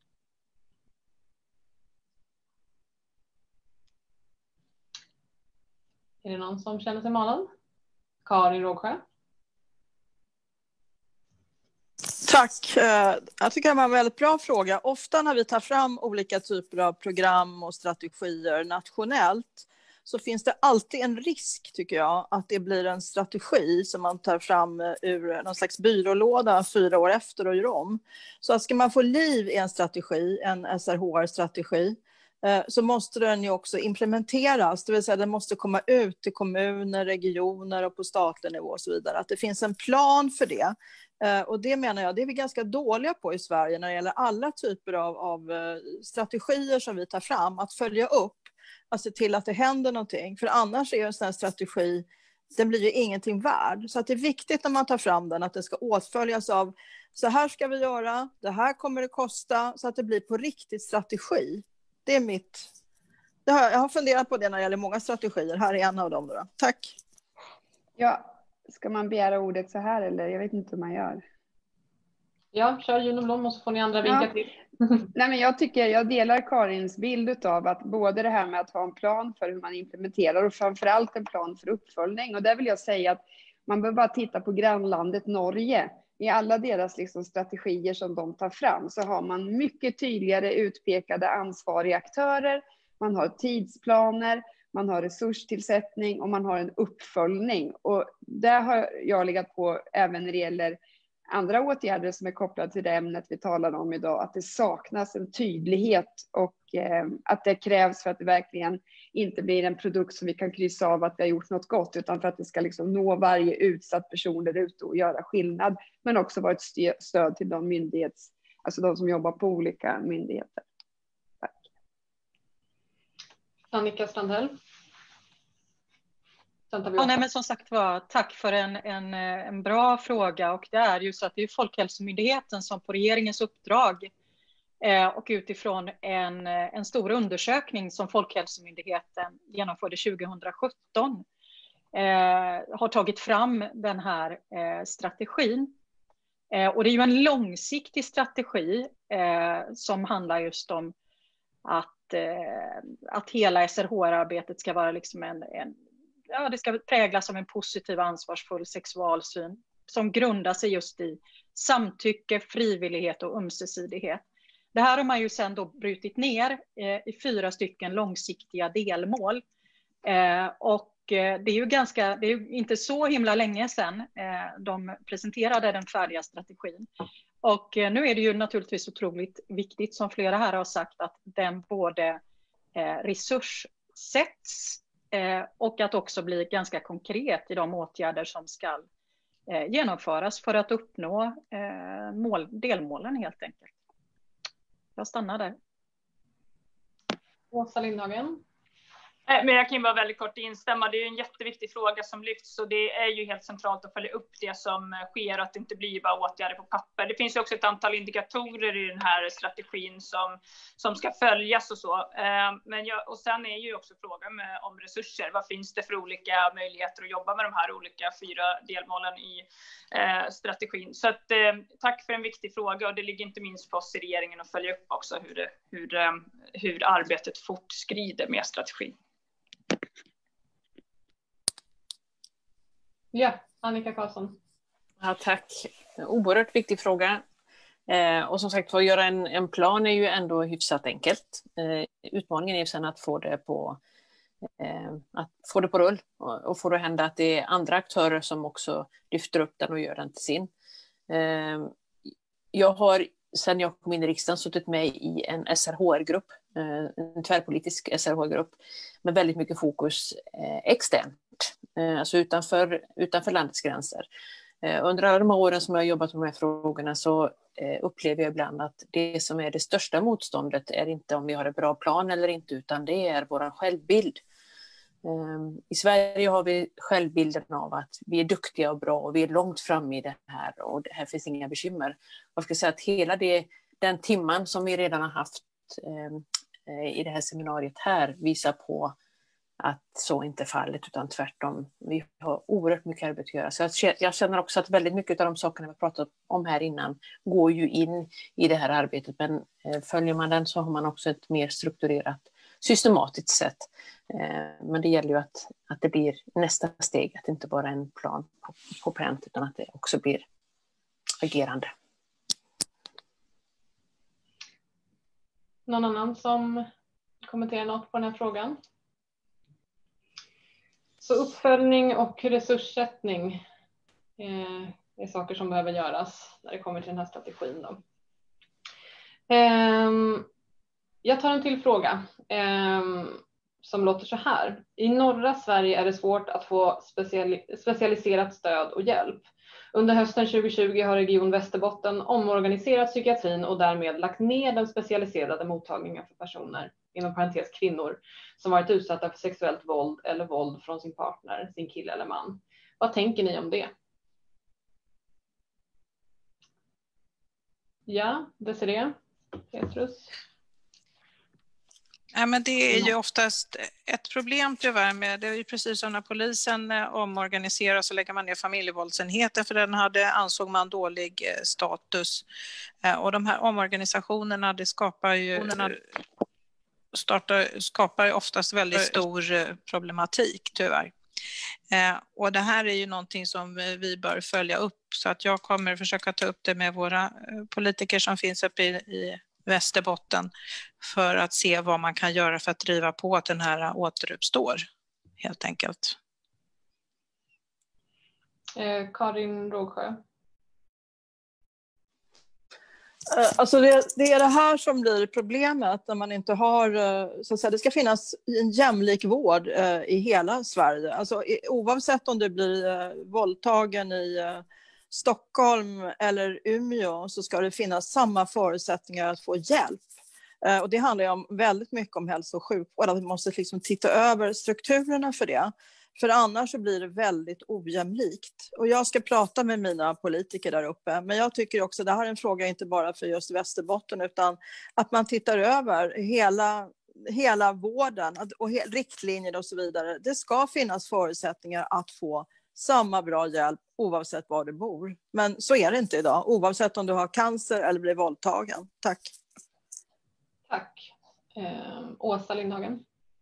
Är det någon som känner sig manad? Karin Rågsjö. Tack. Jag tycker det var en väldigt bra fråga. Ofta när vi tar fram olika typer av program och strategier nationellt så finns det alltid en risk, tycker jag, att det blir en strategi som man tar fram ur någon slags byrålåda fyra år efter och gör om. Så att ska man få liv i en strategi, en S R H R-strategi, så måste den ju också implementeras. Det vill säga den måste komma ut till kommuner, regioner och på statlig nivå och så vidare. Att det finns en plan för det. Och det menar jag, det är vi ganska dåliga på i Sverige när det gäller alla typer av, av strategier som vi tar fram. Att följa upp. Att se till att det händer någonting. För annars är en sån här strategi, den blir ju ingenting värd. Så att det är viktigt när man tar fram den att det ska åtföljas av så här ska vi göra, det här kommer det kosta, så att det blir på riktigt strategi. Det är mitt... Det har, jag har funderat på det när det gäller många strategier. Här är en av dem då. Tack. Ja, ska man begära ordet så här eller? Jag vet inte hur man gör. Ja, kör Juno Blom och så får ni andra vinka Ja. till. Nej, men jag tycker jag delar Karins bild av att både det här med att ha en plan för hur man implementerar och framförallt en plan för uppföljning. Och där vill jag säga att man behöver bara titta på grannlandet Norge. I alla deras liksom strategier som de tar fram så har man mycket tydligare utpekade ansvariga aktörer. Man har tidsplaner, man har resurstillsättning och man har en uppföljning. Och där har jag legat på även när det gäller andra åtgärder som är kopplade till det ämnet vi talar om idag, att det saknas en tydlighet och eh, att det krävs för att det verkligen inte blir en produkt som vi kan kryssa av att vi har gjort något gott, utan för att det ska liksom nå varje utsatt person där ute och göra skillnad, men också vara ett stöd till de myndighets, alltså de som jobbar på olika myndigheter. Tack. Annika Strandhäll. Ja, nej, men som sagt var, tack för en, en, en bra fråga. Och det är ju så att det är Folkhälsomyndigheten som på regeringens uppdrag eh, och utifrån en, en stor undersökning som Folkhälsomyndigheten genomförde tjugohundrasjutton eh, har tagit fram den här eh, strategin. Eh, och det är ju en långsiktig strategi eh, som handlar just om att, eh, att hela S R H R-arbetet ska vara liksom en, en Ja, det ska präglas av en positiv och ansvarsfull sexualsyn som grundar sig just i samtycke, frivillighet och ömsesidighet. Det här har man ju sedan då brutit ner eh, i fyra stycken långsiktiga delmål. Eh, och eh, det är ju ganska, det är ju inte så himla länge sedan eh, de presenterade den färdiga strategin. Och eh, nu är det ju naturligtvis otroligt viktigt, som flera här har sagt, att den både eh, resurssätts Eh, och att också bli ganska konkret i de åtgärder som ska eh, genomföras för att uppnå eh, mål, delmålen helt enkelt. Jag stannar där. Åsa Lindhagen. Men jag kan bara väldigt kort instämma. Det är en jätteviktig fråga som lyfts och det är ju helt centralt att följa upp det som sker, att det inte blir bara åtgärder på papper. Det finns ju också ett antal indikatorer i den här strategin som, som ska följas och så. Men jag, och sen är ju också frågan med, om resurser. Vad finns det för olika möjligheter att jobba med de här olika fyra delmålen i eh, strategin? Så att, eh, tack för en viktig fråga, och det ligger inte minst på oss i regeringen att följa upp också hur, det, hur, eh, hur arbetet fortskrider med strategin. Ja, Annika Karlsson. Ja, tack. Oerhört viktig fråga. Eh, och som sagt, för att göra en, en plan är ju ändå hyfsat enkelt. Eh, utmaningen är ju sen att få det på, eh, att få det på rull och, och få det att hända att det är andra aktörer som också lyfter upp den och gör den till sin. Eh, jag har sen jag kom in i riksdagen suttit med i en S R H R-grupp, eh, en tvärpolitisk S R H R-grupp med väldigt mycket fokus eh, externt. Alltså utanför, utanför landets gränser. Under alla de åren som jag har jobbat med de här frågorna så upplever jag ibland att det som är det största motståndet är inte om vi har en bra plan eller inte, utan det är vår självbild. I Sverige har vi självbilden av att vi är duktiga och bra och vi är långt fram i det här och det här finns inga bekymmer. Jag ska säga att hela det, den timman som vi redan har haft i det här seminariet här visar på att så inte är fallet, utan tvärtom. Vi har oerhört mycket arbete att göra. Så jag känner också att väldigt mycket av de sakerna vi pratat om här innan går ju in i det här arbetet. Men följer man den så har man också ett mer strukturerat, systematiskt sätt. Men det gäller ju att, att det blir nästa steg, att det inte bara är en plan på, på pränt, utan att det också blir agerande. Någon annan som kommenterar något på den här frågan? Så uppföljning och resurssättning eh, är saker som behöver göras när det kommer till den här strategin. Då. Eh, jag tar en till fråga eh, som låter så här. I norra Sverige är det svårt att få speciali- specialiserat stöd och hjälp. Under hösten tjugo tjugo har Region Västerbotten omorganiserat psykiatrin och därmed lagt ner den specialiserade mottagningen för personer, inom parentes kvinnor, som varit utsatta för sexuellt våld eller våld från sin partner, sin kille eller man. Vad tänker ni om det? Ja, Desiree, Petrus. Ja, men det är ju oftast ett problem tyvärr med, det är ju precis som när polisen omorganiserar så lägger man ner familjevåldsenheten för den hade, ansåg man, dålig status. Och de här omorganisationerna, det skapar ju startar, skapar ju oftast väldigt stor problematik tyvärr. Och det här är ju någonting som vi bör följa upp, så att jag kommer försöka ta upp det med våra politiker som finns uppe i, i Västerbotten för att se vad man kan göra för att driva på att den här återuppstår, helt enkelt. Eh, Karin Rågsjö. Alltså det, det är det här som blir problemet när man inte har, så att säga, det ska finnas en jämlik vård eh, i hela Sverige. Alltså, oavsett om du blir eh, våldtagen i eh, Stockholm eller Umeå så ska det finnas samma förutsättningar att få hjälp. Eh, och det handlar ju om väldigt mycket om hälso- och sjukvård. Att vi måste liksom titta över strukturerna för det. För annars så blir det väldigt ojämlikt. Och jag ska prata med mina politiker där uppe. Men jag tycker också att det här är en fråga inte bara för just Västerbotten utan att man tittar över hela, hela vården och riktlinjer och så vidare. Det ska finnas förutsättningar att få samma bra hjälp oavsett var du bor. Men så är det inte idag, oavsett om du har cancer eller blir våldtagen. Tack. Tack. Eh, Åsa Lindhagen.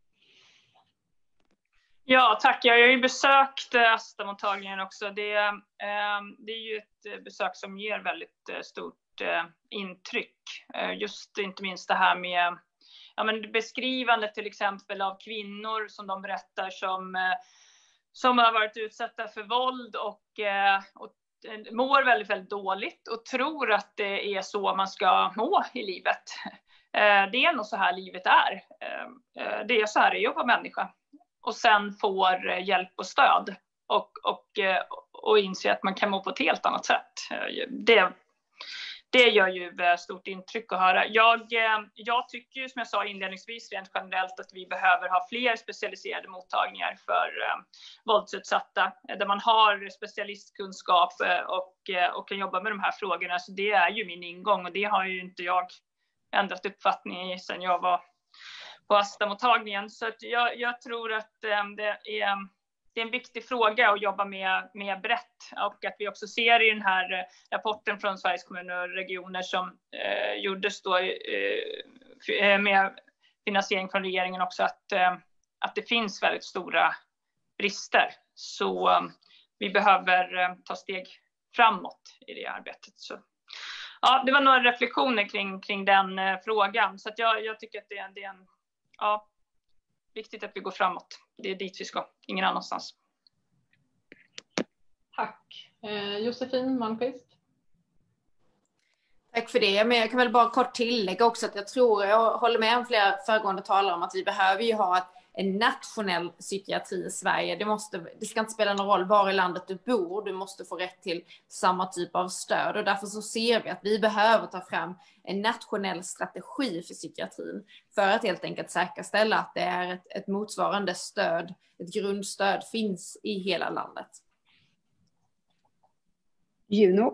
Ja, tack. Jag har ju besökt Asta-mottagningen också. Det, eh, det är ju ett besök som ger väldigt eh, stort eh, intryck. Eh, just inte minst det här med ja, men beskrivande till exempel av kvinnor som de berättar som, eh, som har varit utsatta för våld och, eh, och mår väldigt, väldigt dåligt och tror att det är så man ska må i livet. Eh, det är nog så här livet är. Eh, det är så här det är att vara människa. Och sen får hjälp och stöd och, och, och inser att man kan må på ett helt annat sätt. Det, det gör ju stort intryck att höra. Jag, jag tycker ju som jag sa inledningsvis rent generellt att vi behöver ha fler specialiserade mottagningar för uh, våldsutsatta. Där man har specialistkunskap och, och kan jobba med de här frågorna. Så det är ju min ingång och det har ju inte jag ändrat uppfattning i sedan jag var på Asta-mottagningen. Så att jag, jag tror att um, det, är, det är en viktig fråga att jobba med, med brett. Och att vi också ser i den här uh, rapporten från Sveriges kommuner och regioner som uh, gjordes då uh, med finansiering från regeringen också att, uh, att det finns väldigt stora brister. Så um, vi behöver uh, ta steg framåt i det arbetet. Så. Ja, det var några reflektioner kring, kring den uh, frågan. Så att jag, jag tycker att det är, det är en Ja, viktigt att vi går framåt. Det är dit vi ska, ingen annanstans. Tack. Eh, Josefin Malmqvist. Tack för det. Men jag kan väl bara kort tillägga också att jag tror, jag håller med om flera föregående talare om att vi behöver ju ha ett en nationell psykiatri i Sverige. Det, måste, det ska inte spela någon roll var i landet du bor. Du måste få rätt till samma typ av stöd. Och därför så ser vi att vi behöver ta fram en nationell strategi för psykiatrin. För att helt enkelt säkerställa att det är ett, ett motsvarande stöd, ett grundstöd finns i hela landet. Juno.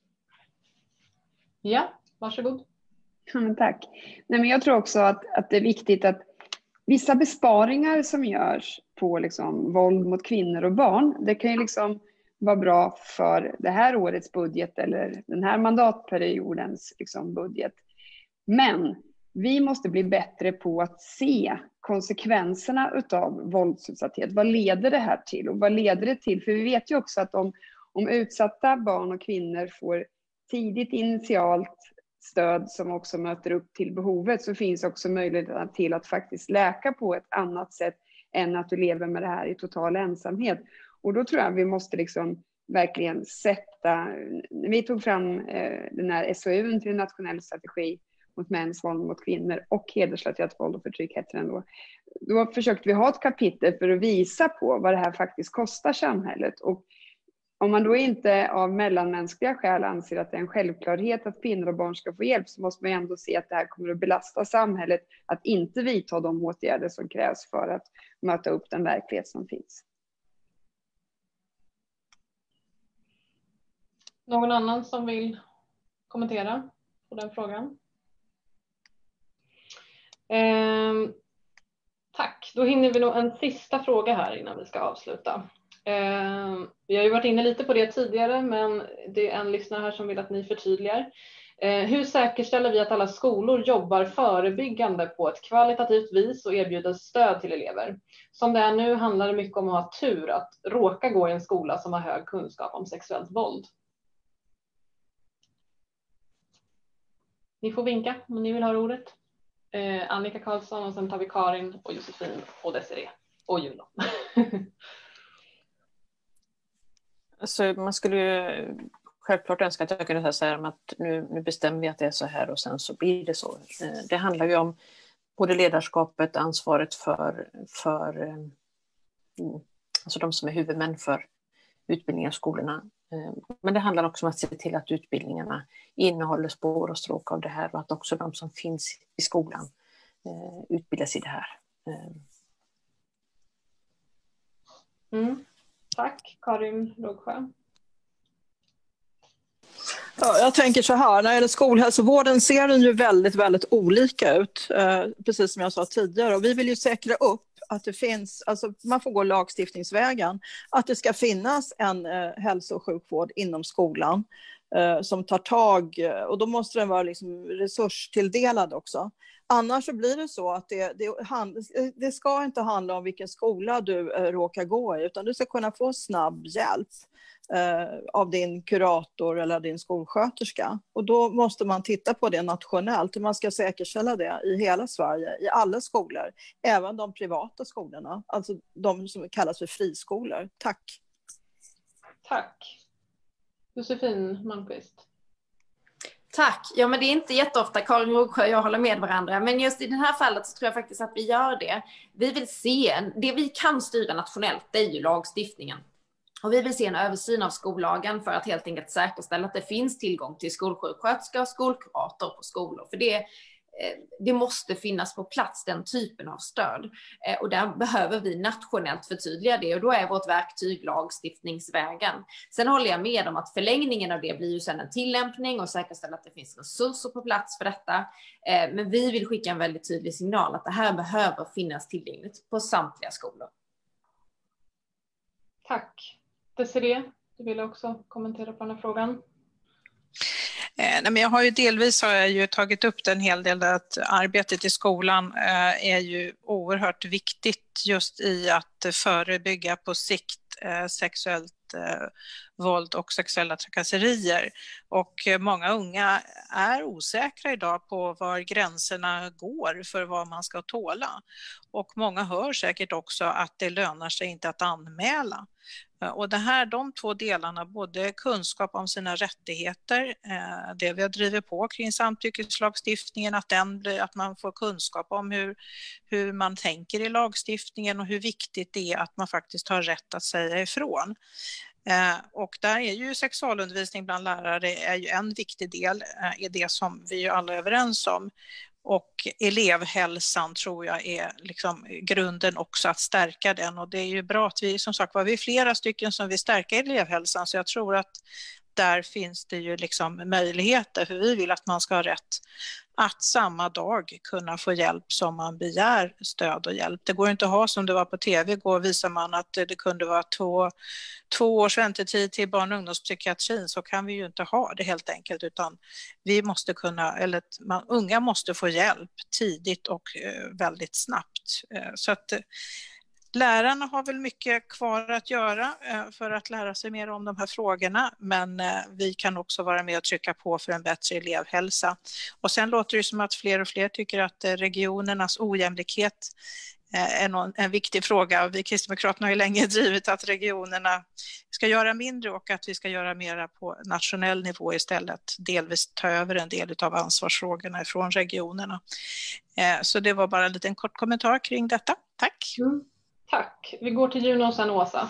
Ja, varsågod. Ja, tack. Nej, men jag tror också att, att det är viktigt att vissa besparingar som görs på liksom våld mot kvinnor och barn, det kan ju liksom vara bra för det här årets budget eller den här mandatperiodens liksom budget. Men vi måste bli bättre på att se konsekvenserna utav våldsutsatthet. Vad leder det här till och vad leder det till? För vi vet ju också att om, om utsatta barn och kvinnor får tidigt initialt stöd som också möter upp till behovet, så finns också möjligheten till att faktiskt läka på ett annat sätt än att du lever med det här i total ensamhet. Och då tror jag vi måste liksom verkligen sätta, vi tog fram eh, den här S O U:n till en nationell strategi mot mäns våld mot kvinnor och hedersrelaterat våld och förtryck heter den då. Då försökte vi ha ett kapitel för att visa på vad det här faktiskt kostar samhället. Och om man då inte av mellanmänskliga skäl anser att det är en självklarhet att kvinnor och barn ska få hjälp, så måste man ändå se att det här kommer att belasta samhället att inte vidta de åtgärder som krävs för att möta upp den verklighet som finns. Någon annan som vill kommentera på den frågan? Då hinner vi nog en sista fråga här innan vi ska avsluta. Eh, vi har ju varit inne lite på det tidigare, men det är en lyssnare här som vill att ni förtydligar. Eh, hur säkerställer vi att alla skolor jobbar förebyggande på ett kvalitativt vis och erbjuder stöd till elever? Som det är nu handlar det mycket om att ha tur att råka gå i en skola som har hög kunskap om sexuellt våld. Ni får vinka om ni vill ha ordet. Eh, Annika Karlsson och sen tar vi Karin och Josefin och Desiree och Juno. Alltså, man skulle ju självklart önska att jag kunde säga att nu, nu bestämmer vi att det är så här och sen så blir det så. Eh, det handlar ju om både ledarskapet, ansvaret för, för eh, alltså de som är huvudmän för utbildningar i skolorna. Men det handlar också om att se till att utbildningarna innehåller spår och stråk av det här och att också de som finns i skolan eh, utbildas i det här. Mm. Tack, Karin Rågsjö. Ja, jag tänker så här, när det gäller skolhälsovården ser den ju väldigt, väldigt olika ut, eh, precis som jag sa tidigare. Och vi vill ju säkra upp att det finns, alltså man får gå lagstiftningsvägen, att det ska finnas en eh, hälso- och sjukvård inom skolan eh, som tar tag, och då måste den vara liksom resurstilldelad också. Annars så blir det så att det, det, hand, det ska inte handla om vilken skola du eh, råkar gå i, utan du ska kunna få snabb hjälp eh, av din kurator eller din skolsköterska. Och då måste man titta på det nationellt, hur man ska säkerställa det i hela Sverige, i alla skolor, även de privata skolorna, alltså de som kallas för friskolor. Tack. Tack. Josefin Malmqvist. Tack. Ja, men det är inte jätteofta Karin Rågsjö och jag håller med varandra. Men just i det här fallet så tror jag faktiskt att vi gör det. Vi vill se, det vi kan styra nationellt, det är ju lagstiftningen. Och vi vill se en översyn av skollagen för att helt enkelt säkerställa att det finns tillgång till skolsjuksköterska och skolkurator på skolor. För det, det måste finnas på plats, den typen av stöd. Och där behöver vi nationellt förtydliga det. Och då är vårt verktyg lagstiftningsvägen. Sen håller jag med om att förlängningen av det blir ju sedan en tillämpning och säkerställa att det finns resurser på plats för detta. Men vi vill skicka en väldigt tydlig signal att det här behöver finnas tillgängligt på samtliga skolor. Tack. Desiree, du vill också kommentera på den här frågan. Eh, nej, men jag har ju delvis har jag ju tagit upp en hel del att arbetet i skolan eh, är ju oerhört viktigt just i att förebygga på sikt eh, sexuellt eh, våld och sexuella trakasserier. Och eh, många unga är osäkra idag på var gränserna går för vad man ska tåla. Och många hör säkert också att det lönar sig inte att anmäla. Och det här, de två delarna, både kunskap om sina rättigheter, det vi har drivit på kring samtyckeslagstiftningen, att, den, att man får kunskap om hur, hur man tänker i lagstiftningen och hur viktigt det är att man faktiskt har rätt att säga ifrån. Och där är ju sexualundervisning bland lärare är ju en viktig del i det som vi ju alla är överens om. Och elevhälsan tror jag är liksom grunden också, att stärka den. Och det är ju bra att vi, som sagt var, vi är flera stycken som vill stärka elevhälsan. Så jag tror att där finns det ju liksom möjligheter. För vi vill att man ska ha rätt att samma dag kunna få hjälp som man begär stöd och hjälp. Det går inte att ha som det var på tv. Igår visar man att det kunde vara två, två års väntetid till barn- och ungdomspsykiatrin. Så kan vi ju inte ha det helt enkelt. Utan vi måste kunna, eller man, unga måste få hjälp tidigt och eh, väldigt snabbt. Eh, så att eh, lärarna har väl mycket kvar att göra för att lära sig mer om de här frågorna, men vi kan också vara med och trycka på för en bättre elevhälsa. Och sen låter det som att fler och fler tycker att regionernas ojämlikhet är en viktig fråga. Vi kristdemokrater har ju länge drivit att regionerna ska göra mindre och att vi ska göra mera på nationell nivå istället. Delvis ta över en del av ansvarsfrågorna från regionerna. Så det var bara en liten kort kommentar kring detta. Tack! Mm. Tack. Vi går till Juno och sen Åsa.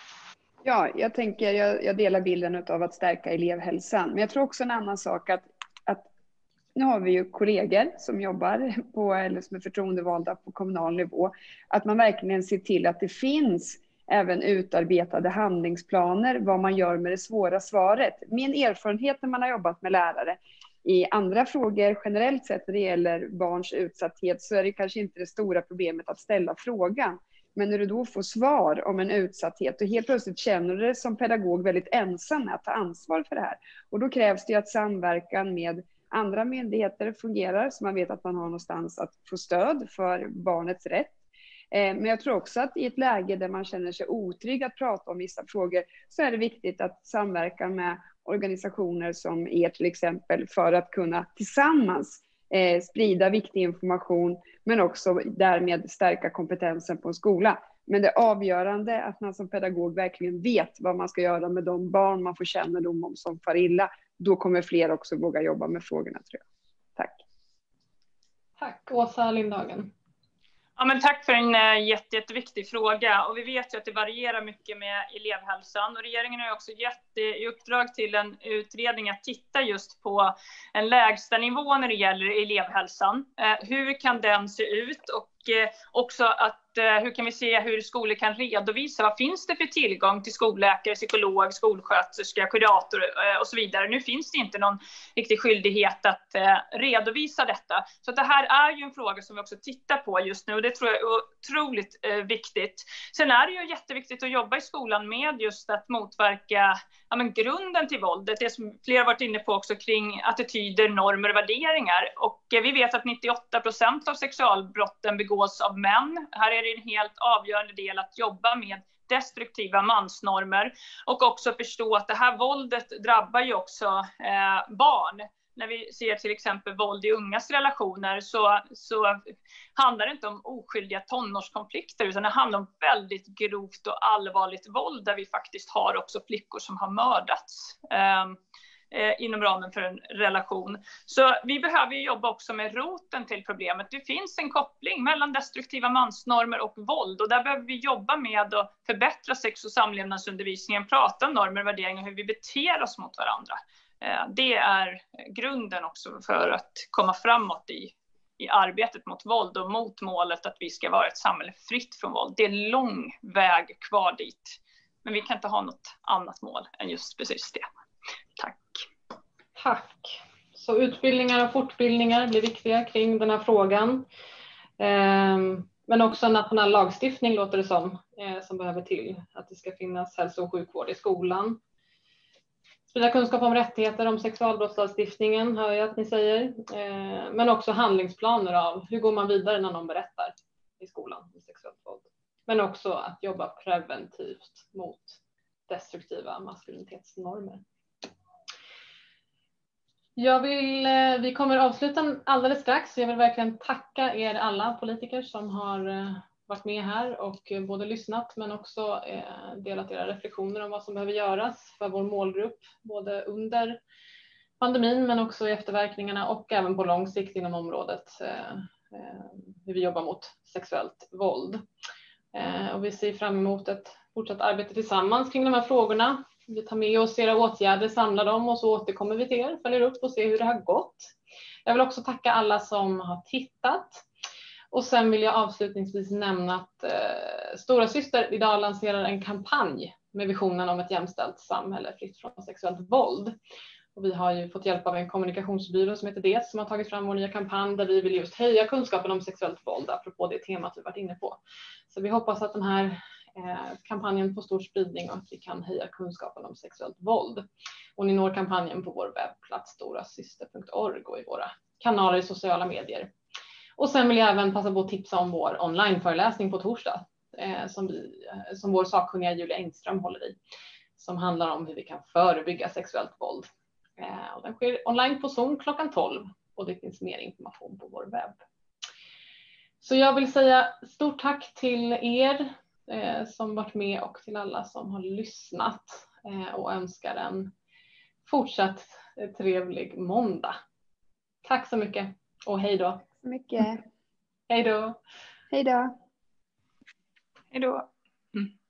Ja, jag tänker, jag, jag delar bilden av att stärka elevhälsan. Men jag tror också en annan sak att, att nu har vi ju kollegor som jobbar på, eller som är förtroendevalda på kommunal nivå. Att man verkligen ser till att det finns även utarbetade handlingsplaner, vad man gör med det svåra svaret. Min erfarenhet när man har jobbat med lärare i andra frågor generellt sett när det gäller barns utsatthet så är det kanske inte det stora problemet att ställa frågan. Men när du då får svar om en utsatthet och helt plötsligt känner du dig som pedagog väldigt ensam med att ta ansvar för det här. Och då krävs det att samverkan med andra myndigheter fungerar så man vet att man har någonstans att få stöd för barnets rätt. Men jag tror också att i ett läge där man känner sig otrygg att prata om vissa frågor så är det viktigt att samverka med organisationer som er till exempel för att kunna tillsammans eh, sprida viktig information men också därmed stärka kompetensen på en skola. Men det är avgörande att man som pedagog verkligen vet vad man ska göra med de barn man får kännedom om som far illa. Då kommer fler också våga jobba med frågorna tror jag. Tack. Tack. Åsa Lindhagen. Ja, men tack för en jätte, jätteviktig fråga. Och vi vet ju att det varierar mycket med elevhälsan. Och regeringen har ju också gett i uppdrag till en utredning att titta just på en lägsta nivå när det gäller elevhälsan. Eh, hur kan den se ut? Och eh, också att hur kan vi se hur skolor kan redovisa vad finns det för tillgång till skolläkare, psykolog, skolsköterska, kurator och så vidare. Nu finns det inte någon riktig skyldighet att redovisa detta. Så det här är ju en fråga som vi också tittar på just nu och det tror jag är otroligt viktigt. Sen är det ju jätteviktigt att jobba i skolan med just att motverka ja, men grunden till våldet. Det som flera har varit inne på också kring attityder, normer och värderingar. Och vi vet att nittioåtta procent av sexualbrotten begås av män. Här är det en helt avgörande del att jobba med destruktiva mansnormer och också förstå att det här våldet drabbar ju också eh, barn. När vi ser till exempel våld i ungas relationer så, så handlar det inte om oskyldiga tonårskonflikter utan det handlar om väldigt grovt och allvarligt våld där vi faktiskt har också flickor som har mördats. Eh, inom ramen för en relation. Så vi behöver jobba också med roten till problemet. Det finns en koppling mellan destruktiva mansnormer och våld och där behöver vi jobba med att förbättra sex- och samlevnadsundervisningen, prata om normer och värderingar, hur vi beter oss mot varandra. Det är grunden också för att komma framåt i, i arbetet mot våld och mot målet att vi ska vara ett samhälle fritt från våld. Det är lång väg kvar dit, men vi kan inte ha något annat mål än just precis det. Tack. Tack. Så utbildningar och fortbildningar blir viktiga kring den här frågan. Men också nationell lagstiftning låter det som, som behöver till. Att det ska finnas hälso- och sjukvård i skolan. Sprida kunskap om rättigheter, om sexualbrottslagstiftningen, hör jag att ni säger. Men också handlingsplaner av hur går man vidare när någon berättar i skolan om sexuellt våld. Men också att jobba preventivt mot destruktiva maskulinitetsnormer. Jag vill, vi kommer avsluta alldeles strax. Jag vill verkligen tacka er alla politiker som har varit med här och både lyssnat men också delat era reflektioner om vad som behöver göras för vår målgrupp. Både under pandemin men också i efterverkningarna och även på lång sikt inom området hur vi jobbar mot sexuellt våld. Och vi ser fram emot ett fortsatt arbete tillsammans kring de här frågorna. Vi tar med oss era åtgärder, samlar dem och så återkommer vi till er, följer upp och ser hur det har gått. Jag vill också tacka alla som har tittat. Och sen vill jag avslutningsvis nämna att eh, Stora Syster idag lanserar en kampanj med visionen om ett jämställt samhälle fritt från sexuellt våld. Och vi har ju fått hjälp av en kommunikationsbyrå som heter Det som har tagit fram vår nya kampanj där vi vill just höja kunskapen om sexuellt våld apropå det temat vi varit inne på. Så vi hoppas att den här kampanjen får stor spridning och att vi kan höja kunskapen om sexuellt våld. Och ni når kampanjen på vår webbplats storasyster punkt org och i våra kanaler i sociala medier. Och sen vill jag även passa på att tipsa om vår onlineföreläsning på torsdag eh, som, vi, som vår sakkunniga Julia Engström håller i. Som handlar om hur vi kan förebygga sexuellt våld. Eh, och den sker online på Zoom klockan tolv och det finns mer information på vår webb. Så jag vill säga stort tack till er Eh, som varit med och till alla som har lyssnat eh, och önskar en fortsatt eh, trevlig måndag. Tack så mycket och hej då. Tack så mycket. Hej då. Hej då. Hej då. Mm.